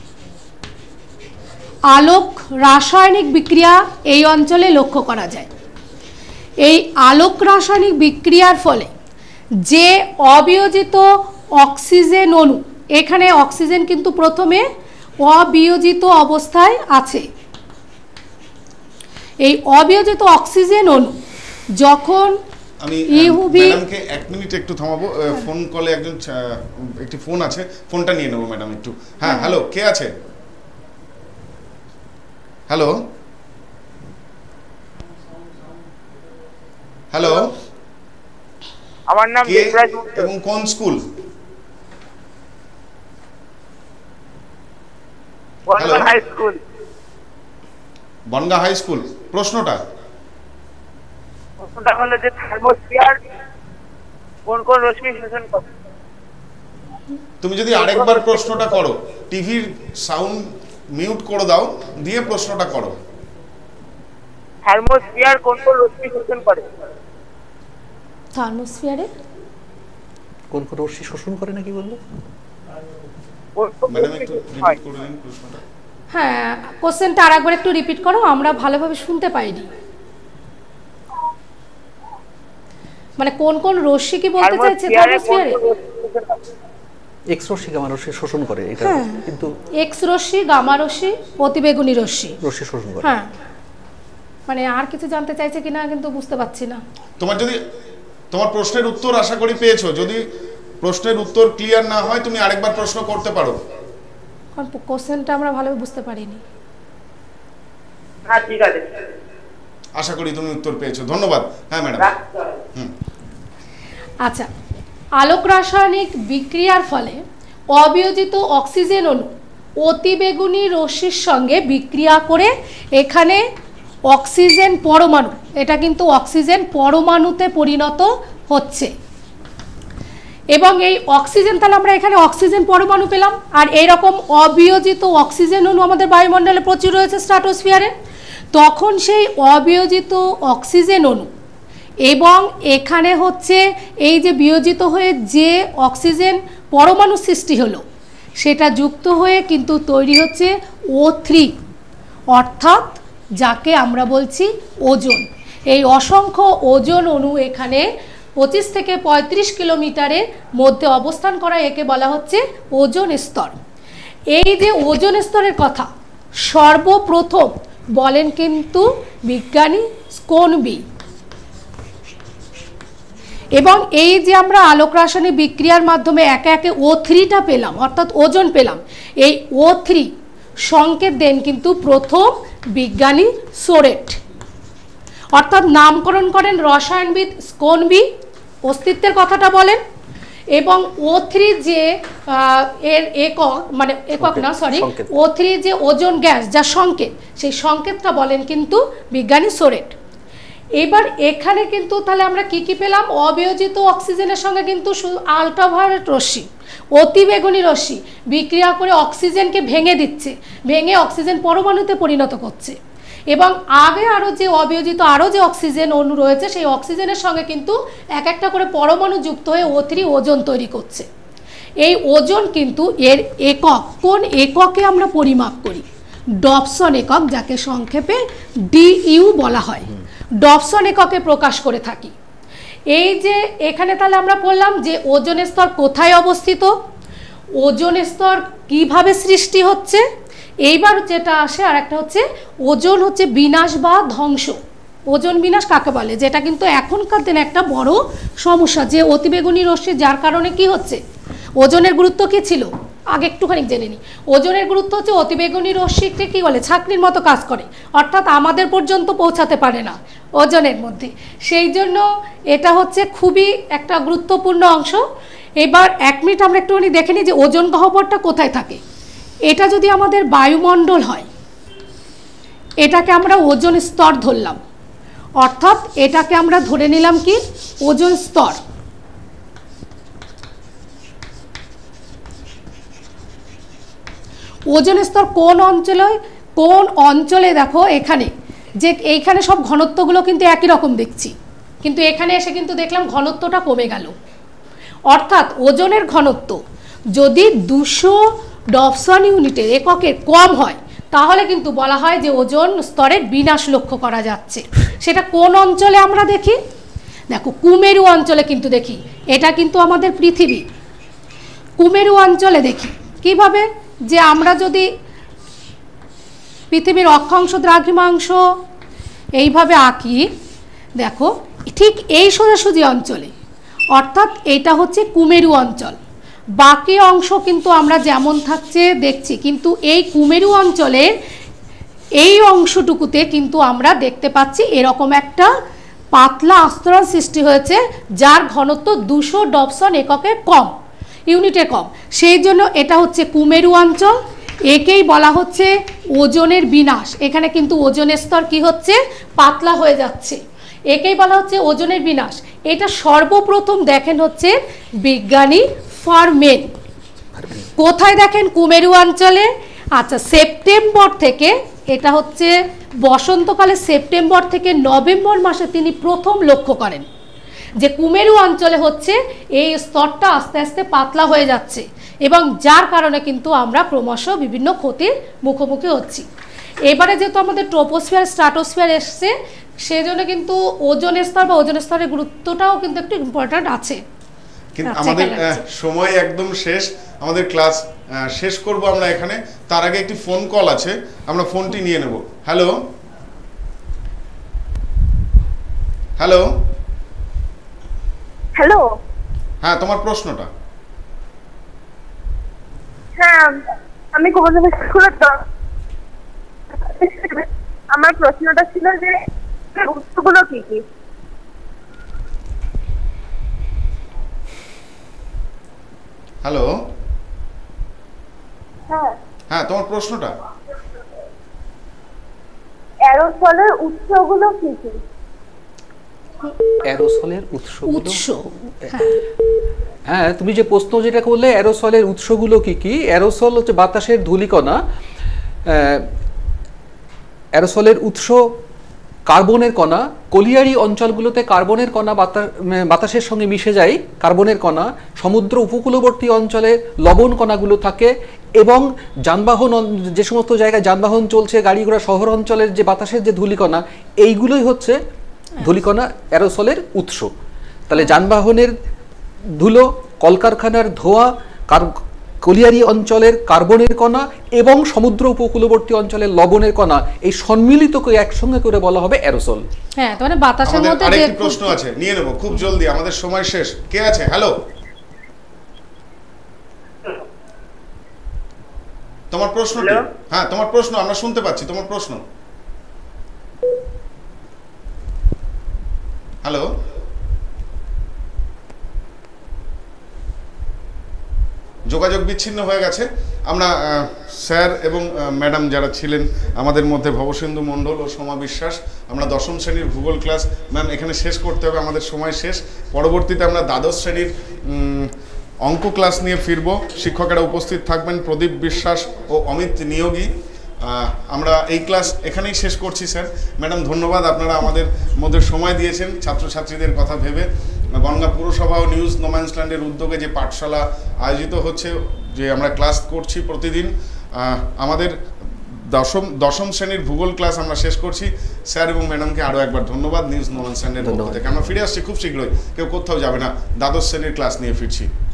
আলোক রাসায়নিক বিক্রিয়া এই অঞ্চলে লক্ষ্য করা যায়। এই আলোক রাসায়নিক বিক্রিয়ার ফলে যে অবিয়োজিত অক্সিজেন অণু, এখানে অক্সিজেন কিন্তু প্রথমে অবিয়োজিত অবস্থায় আছে। এই অবিয়োজিত অক্সিজেন অণু যখন আমি ম্যাডামকে 1 মিনিট একটু থামাবো, ফোন কলে একটি ফোন আছে, ফোনটা নিয়ে নেবো ম্যাডাম একটু। হ্যাঁ, হ্যালো, কে আছে? হ্যালো হ্যালো, আমার নাম দেবরাজ এবং কোন school? Bongaon high school. Bongaon high school. প্রশ্নটা হলো যে থার্মোস্ফিয়ার কোন কোন রশ্মি শোষণ করে? তুমি যদি আরেকবার প্রশ্নটা করো, টিভির সাউন্ড মিউট করে দাও, দিয়ে প্রশ্নটা করো। থার্মোস্ফিয়ার কোন কোন রশ্মি শোষণ করে? থার্মোস্ফিয়ারে কোন কোন রশ্মি শোষণ করে নাকি বললো? ম্যাডাম একটু রিপিট করে দিন প্রশ্নটা। হ্যাঁ, কোশ্চেনটা আরেকবার একটু রিপিট করো, আমরা ভালোভাবে শুনতে পাইনি। মানে কোন কোন রশ্মি কি বলতে চাইছে থার্মোস্ফিয়ারে? এক্স রশ্মি গামা রশ্মি শোষণ করে, এটা কিন্তু এক্স রশ্মি, গামা রশ্মি, অতিবেগুনি রশ্মি শোষণ করে। হ্যাঁ, মানে আর কিছু জানতে চাইছে কিনা কিন্তু বুঝতে পারছি না। তোমার প্রশ্নের উত্তর আশা করি পেয়েছো। যদি প্রশ্নের উত্তর ক্লিয়ার না হয় তুমি আরেকবার প্রশ্ন করতে পারো, কারণ কোশ্চেনটা আমরা ভালোভাবে বুঝতে পারিনি। হ্যাঁ, ঠিক আছে। আশা করি তুমি উত্তর পেয়েছো। ধন্যবাদ। হ্যাঁ ম্যাডাম। আচ্ছা, আলোক রাসায়নিক বিক্রিয়ার ফলে অবিয়োজিত অক্সিজেন অণু অতিবেগুনি রশ্মির সঙ্গে বিক্রিয়া করে এখানে অক্সিজেন পরমাণু, এটা কিন্তু অক্সিজেন পরমাণুতে পরিণত হচ্ছে। এবং এই অক্সিজেন, তাহলে আমরা এখানে অক্সিজেন পরমাণু পেলাম। আর এইরকম অবিয়োজিত অক্সিজেন অণু আমাদের বায়ুমণ্ডলে প্রচুর রয়েছে স্ট্র্যাটোস্ফিয়ারে। তখন সেই অবিয়োজিত অক্সিজেন অণু এবং এখানে হচ্ছে এই যে বিয়োজিত হয়ে যে অক্সিজেন পরমাণু সৃষ্টি হলো সেটা যুক্ত হয়ে কিন্তু তৈরি হচ্ছে O3, অর্থাৎ যাকে আমরা বলছি ওজোন। এই অসংখ্য ওজোন অণু এখানে 25 থেকে 35 কিলোমিটারের মধ্যে অবস্থান করা, একে বলা হচ্ছে ওজোন স্তর। এই যে ওজোন স্তরের কথা সর্বপ্রথম বলেন কিন্তু বিজ্ঞানী স্কোনবি। এবং এই যে আমরা আলোক রাসায়নিক বিক্রিয়ার মাধ্যমে একে একে O3টা পেলাম, অর্থাৎ ওজোন পেলাম, এই O3 সংকেত দেন কিন্তু প্রথম বিজ্ঞানী সোরেট, অর্থাৎ নামকরণ করেন রসায়নবিদ স্কোনবি, অস্তিত্বের কথাটা বলেন। এবং O3 যে এর একক, মানে একক না সরি, O3 যে ওজোন গ্যাস যা সংকেত, সেই সংকেতটা বলেন কিন্তু বিজ্ঞানী সোরেট। এবার এখানে কিন্তু তাহলে আমরা কি কি পেলাম? অবিয়োজিত অক্সিজেনের সঙ্গে কিন্তু আলট্রাভায়োলেট রশ্মি, অতিবেগুনি রশ্মি বিক্রিয়া করে অক্সিজেনকে ভেঙে দিচ্ছে, ভেঙে অক্সিজেন পরমাণুতে পরিণত করছে। এবং আগে আরও যে অবিয়োজিত আরও যে অক্সিজেন অণু রয়েছে সেই অক্সিজেনের সঙ্গে কিন্তু এক একটা করে পরমাণু যুক্ত হয়ে O3 ওজোন তৈরি করছে। এই ওজোন কিন্তু এর একক, কোন এককে আমরা পরিমাপ করি? ডবসন একক, যাকে সংক্ষেপে DU বলা হয়, ডবসন এককে প্রকাশ করে থাকি। এই যে এখানে তাহলে আমরা বললাম যে ওজোন স্তর কোথায় অবস্থিত, ওজোন স্তর কিভাবে সৃষ্টি হচ্ছে। এইবার যেটা আসে আর একটা হচ্ছে ওজোন হচ্ছে বিনাশ বা ধ্বংস। ওজোন বিনাশ কাকে বলে? যেটা কিন্তু এখনকার দিনে একটা বড় সমস্যা, যে অতিবেগুনি রশ্মি যার কারণে কি হচ্ছে। ওজনের গুরুত্ব কি ছিল আগে একটুখানি জেনে নিই। ওজনের গুরুত্ব হচ্ছে অতিবেগুনি রশ্মিকে কি বলে, ছাঁকনির মতো কাজ করে, অর্থাৎ আমাদের পর্যন্ত পৌঁছাতে পারে না ওজনের মধ্যে। সেই জন্য এটা হচ্ছে খুবই একটা গুরুত্বপূর্ণ অংশ। এবার 1 মিনিট আমরা একটুখানি দেখে নিই যে ওজোন গহ্বরটা কোথায় থাকে। এটা যদি আমাদের বায়ুমণ্ডল হয়, এটাকে আমরা ওজোন স্তর ধরলাম, অর্থাৎ এটাকে আমরা ধরে নিলাম কি ওজোন স্তর। ওজোন স্তর কোন অঞ্চলে, কোন অঞ্চলে দেখো এখানে যে এইখানে সব ঘনত্বগুলো কিন্তু একই রকম দেখছি, কিন্তু এখানে এসে কিন্তু দেখলাম ঘনত্বটা কমে গেল। অর্থাৎ ওজনের ঘনত্ব যদি 200 ডবসন ইউনিটের এককের কম হয় তাহলে কিন্তু বলা হয় যে ওজোন স্তরের বিনাশ লক্ষ্য করা যাচ্ছে। সেটা কোন অঞ্চলে আমরা দেখি? দেখো কুমেরু অঞ্চলে কিন্তু দেখি, এটা কিন্তু আমাদের পৃথিবী। কুমেরু অঞ্চলে দেখি কিভাবে, যে আমরা যদি পৃথিবীর অক্ষাংশ দ্রাঘিমাংশ এইভাবে আঁকি, দেখো ঠিক এই সোজাসুজি অঞ্চলে, অর্থাৎ এটা হচ্ছে কুমেরু অঞ্চল। বাকি অংশ কিন্তু আমরা যেমন থাকছে দেখছি, কিন্তু এই কুমেরু অঞ্চলের এই অংশটুকুতে কিন্তু আমরা দেখতে পাচ্ছি এরকম একটা পাতলা আস্তরণ সৃষ্টি হয়েছে, যার ঘনত্ব 200 ডবসন এককে কম, ইউনিটে কম। সেই জন্য এটা হচ্ছে কুমেরু অঞ্চল। একেই বলা হচ্ছে ওজনের বিনাশ। এখানে কিন্তু ওজনের স্তর কি হচ্ছে, পাতলা হয়ে যাচ্ছে, একেই বলা হচ্ছে ওজনের বিনাশ। এটা সর্বপ্রথম দেখেন হচ্ছে বিজ্ঞানী ফারমেন। কোথায় দেখেন? কুমেরু অঞ্চলে। আচ্ছা, সেপ্টেম্বর থেকে, এটা হচ্ছে বসন্তকালে সেপ্টেম্বর থেকে নভেম্বর মাসে তিনি প্রথম লক্ষ্য করেন যে কুমেরু অঞ্চলে হচ্ছে এই স্তরটা আস্তে আস্তে পাতলা হয়ে যাচ্ছে, এবং যার কারণে কিন্তু আমরা ক্রমশ বিভিন্ন ক্ষতির মুখোমুখি হচ্ছি। এবারে যেহেতু আমাদের ট্রোপোস্ফিয়ার স্ট্র্যাটোস্ফিয়ার এসছে, সেজন্য কিন্তু ওজোন স্তর বা ওজোন স্তরের গুরুত্বটাও কিন্তু একটু ইম্পর্ট্যান্ট আছে। কিন্তু আমাদের সময় একদম শেষ, আমাদের ক্লাস শেষ করব আমরা এখানে। তার আগে একটি ফোন কল আছে, আমরা ফোনটি নিয়ে নেব। Hello hello hello. হ্যাঁ, তোমার প্রশ্নটা। হ্যাঁ, আমি আমার প্রশ্নটা ছিল যে উৎসগুলো কি কি? হ্যালো, হ্যাঁ, হ্যাঁ তোমার প্রশ্নটা। অ্যারোসলের উৎসগুলো কি কি? অ্যারোসলের উৎসগুলো, উৎস, হ্যাঁ হ্যাঁ তুমি যে প্রশ্ন যেটা করলে অ্যারোসলের উৎসগুলো কি কি, অ্যারোসল হচ্ছে বাতাসের ধূলিকণা। অ্যারোসলের উৎস কার্বনের কণা। কলিয়ারি অঞ্চলগুলোতে কার্বনের কণা বাতাসের সঙ্গে মিশে যায়। কার্বনের কণা সমুদ্র উপকূলবর্তী অঞ্চলে লবণ কণাগুলো থাকে, এবং যানবাহন যে সমস্ত জায়গায় যানবাহন চলছে, গাড়ি ঘোড়া, শহর অঞ্চলের যে বাতাসের যে ধূলিকণা, এইগুলোই হচ্ছে ধূলিকণা অ্যারোসলের উৎস। তাহলে যানবাহনের ধুলো, কলকারখানার ধোঁয়া, কলিয়ারি অঞ্চলের কার্বনের কণা এবং সমুদ্র উপকূলবর্তী অঞ্চলের লবণের কণা, এই সম্মিলিত করে একসঙ্গে করে বলা হবে অ্যারোসল। হ্যাঁ, তার মানে বাতাসের আমাদের মধ্যে যে আরেকটি প্রশ্ন আছে, নিয়ে নেব খুব জলদি, আমাদের সময় শেষ। কে আছে? হ্যালো, তোমার প্রশ্ন কি? Hello? হ্যাঁ তোমার প্রশ্ন আমরা শুনতে পাচ্ছি, তোমার প্রশ্ন। হ্যালো, যোগাযোগ বিচ্ছিন্ন হয়ে গেছে। আমরা স্যার এবং ম্যাডাম যারা ছিলেন আমাদের মধ্যে, ভবসিন্ধু মণ্ডল ও সোমা বিশ্বাস, আমরা দশম শ্রেণীর ভূগোল ক্লাস ম্যাম এখানে শেষ করতে হবে, আমাদের সময় শেষ। পরবর্তীতে আমরা দ্বাদশ শ্রেণীর অঙ্ক ক্লাস নিয়ে ফিরব। শিক্ষকেরা উপস্থিত থাকবেন প্রদীপ বিশ্বাস ও অমিত নিয়োগী। আমরা এই ক্লাস এখানেই শেষ করছি। স্যার ম্যাডাম ধন্যবাদ, আপনারা আমাদের মধ্যে সময় দিয়েছেন ছাত্রছাত্রীদের কথা ভেবে। বনগাঁ পুরসভা ও নিউজ নোম্যান্সল্যান্ডের উদ্যোগে যে পাঠশালা আয়োজিত হচ্ছে, যে আমরা ক্লাস করছি প্রতিদিন, আমাদের দশম শ্রেণীর ভূগোল ক্লাস আমরা শেষ করছি। স্যার এবং ম্যাডামকে আরও একবার ধন্যবাদ নিউজ নোম্যান্সল্যান্ডের পক্ষ থেকে। আমরা ফিরে আসছি খুব শীঘ্রই, কেউ কোথাও যাবে না, দ্বাদশ শ্রেণীর ক্লাস নিয়ে ফিরছি।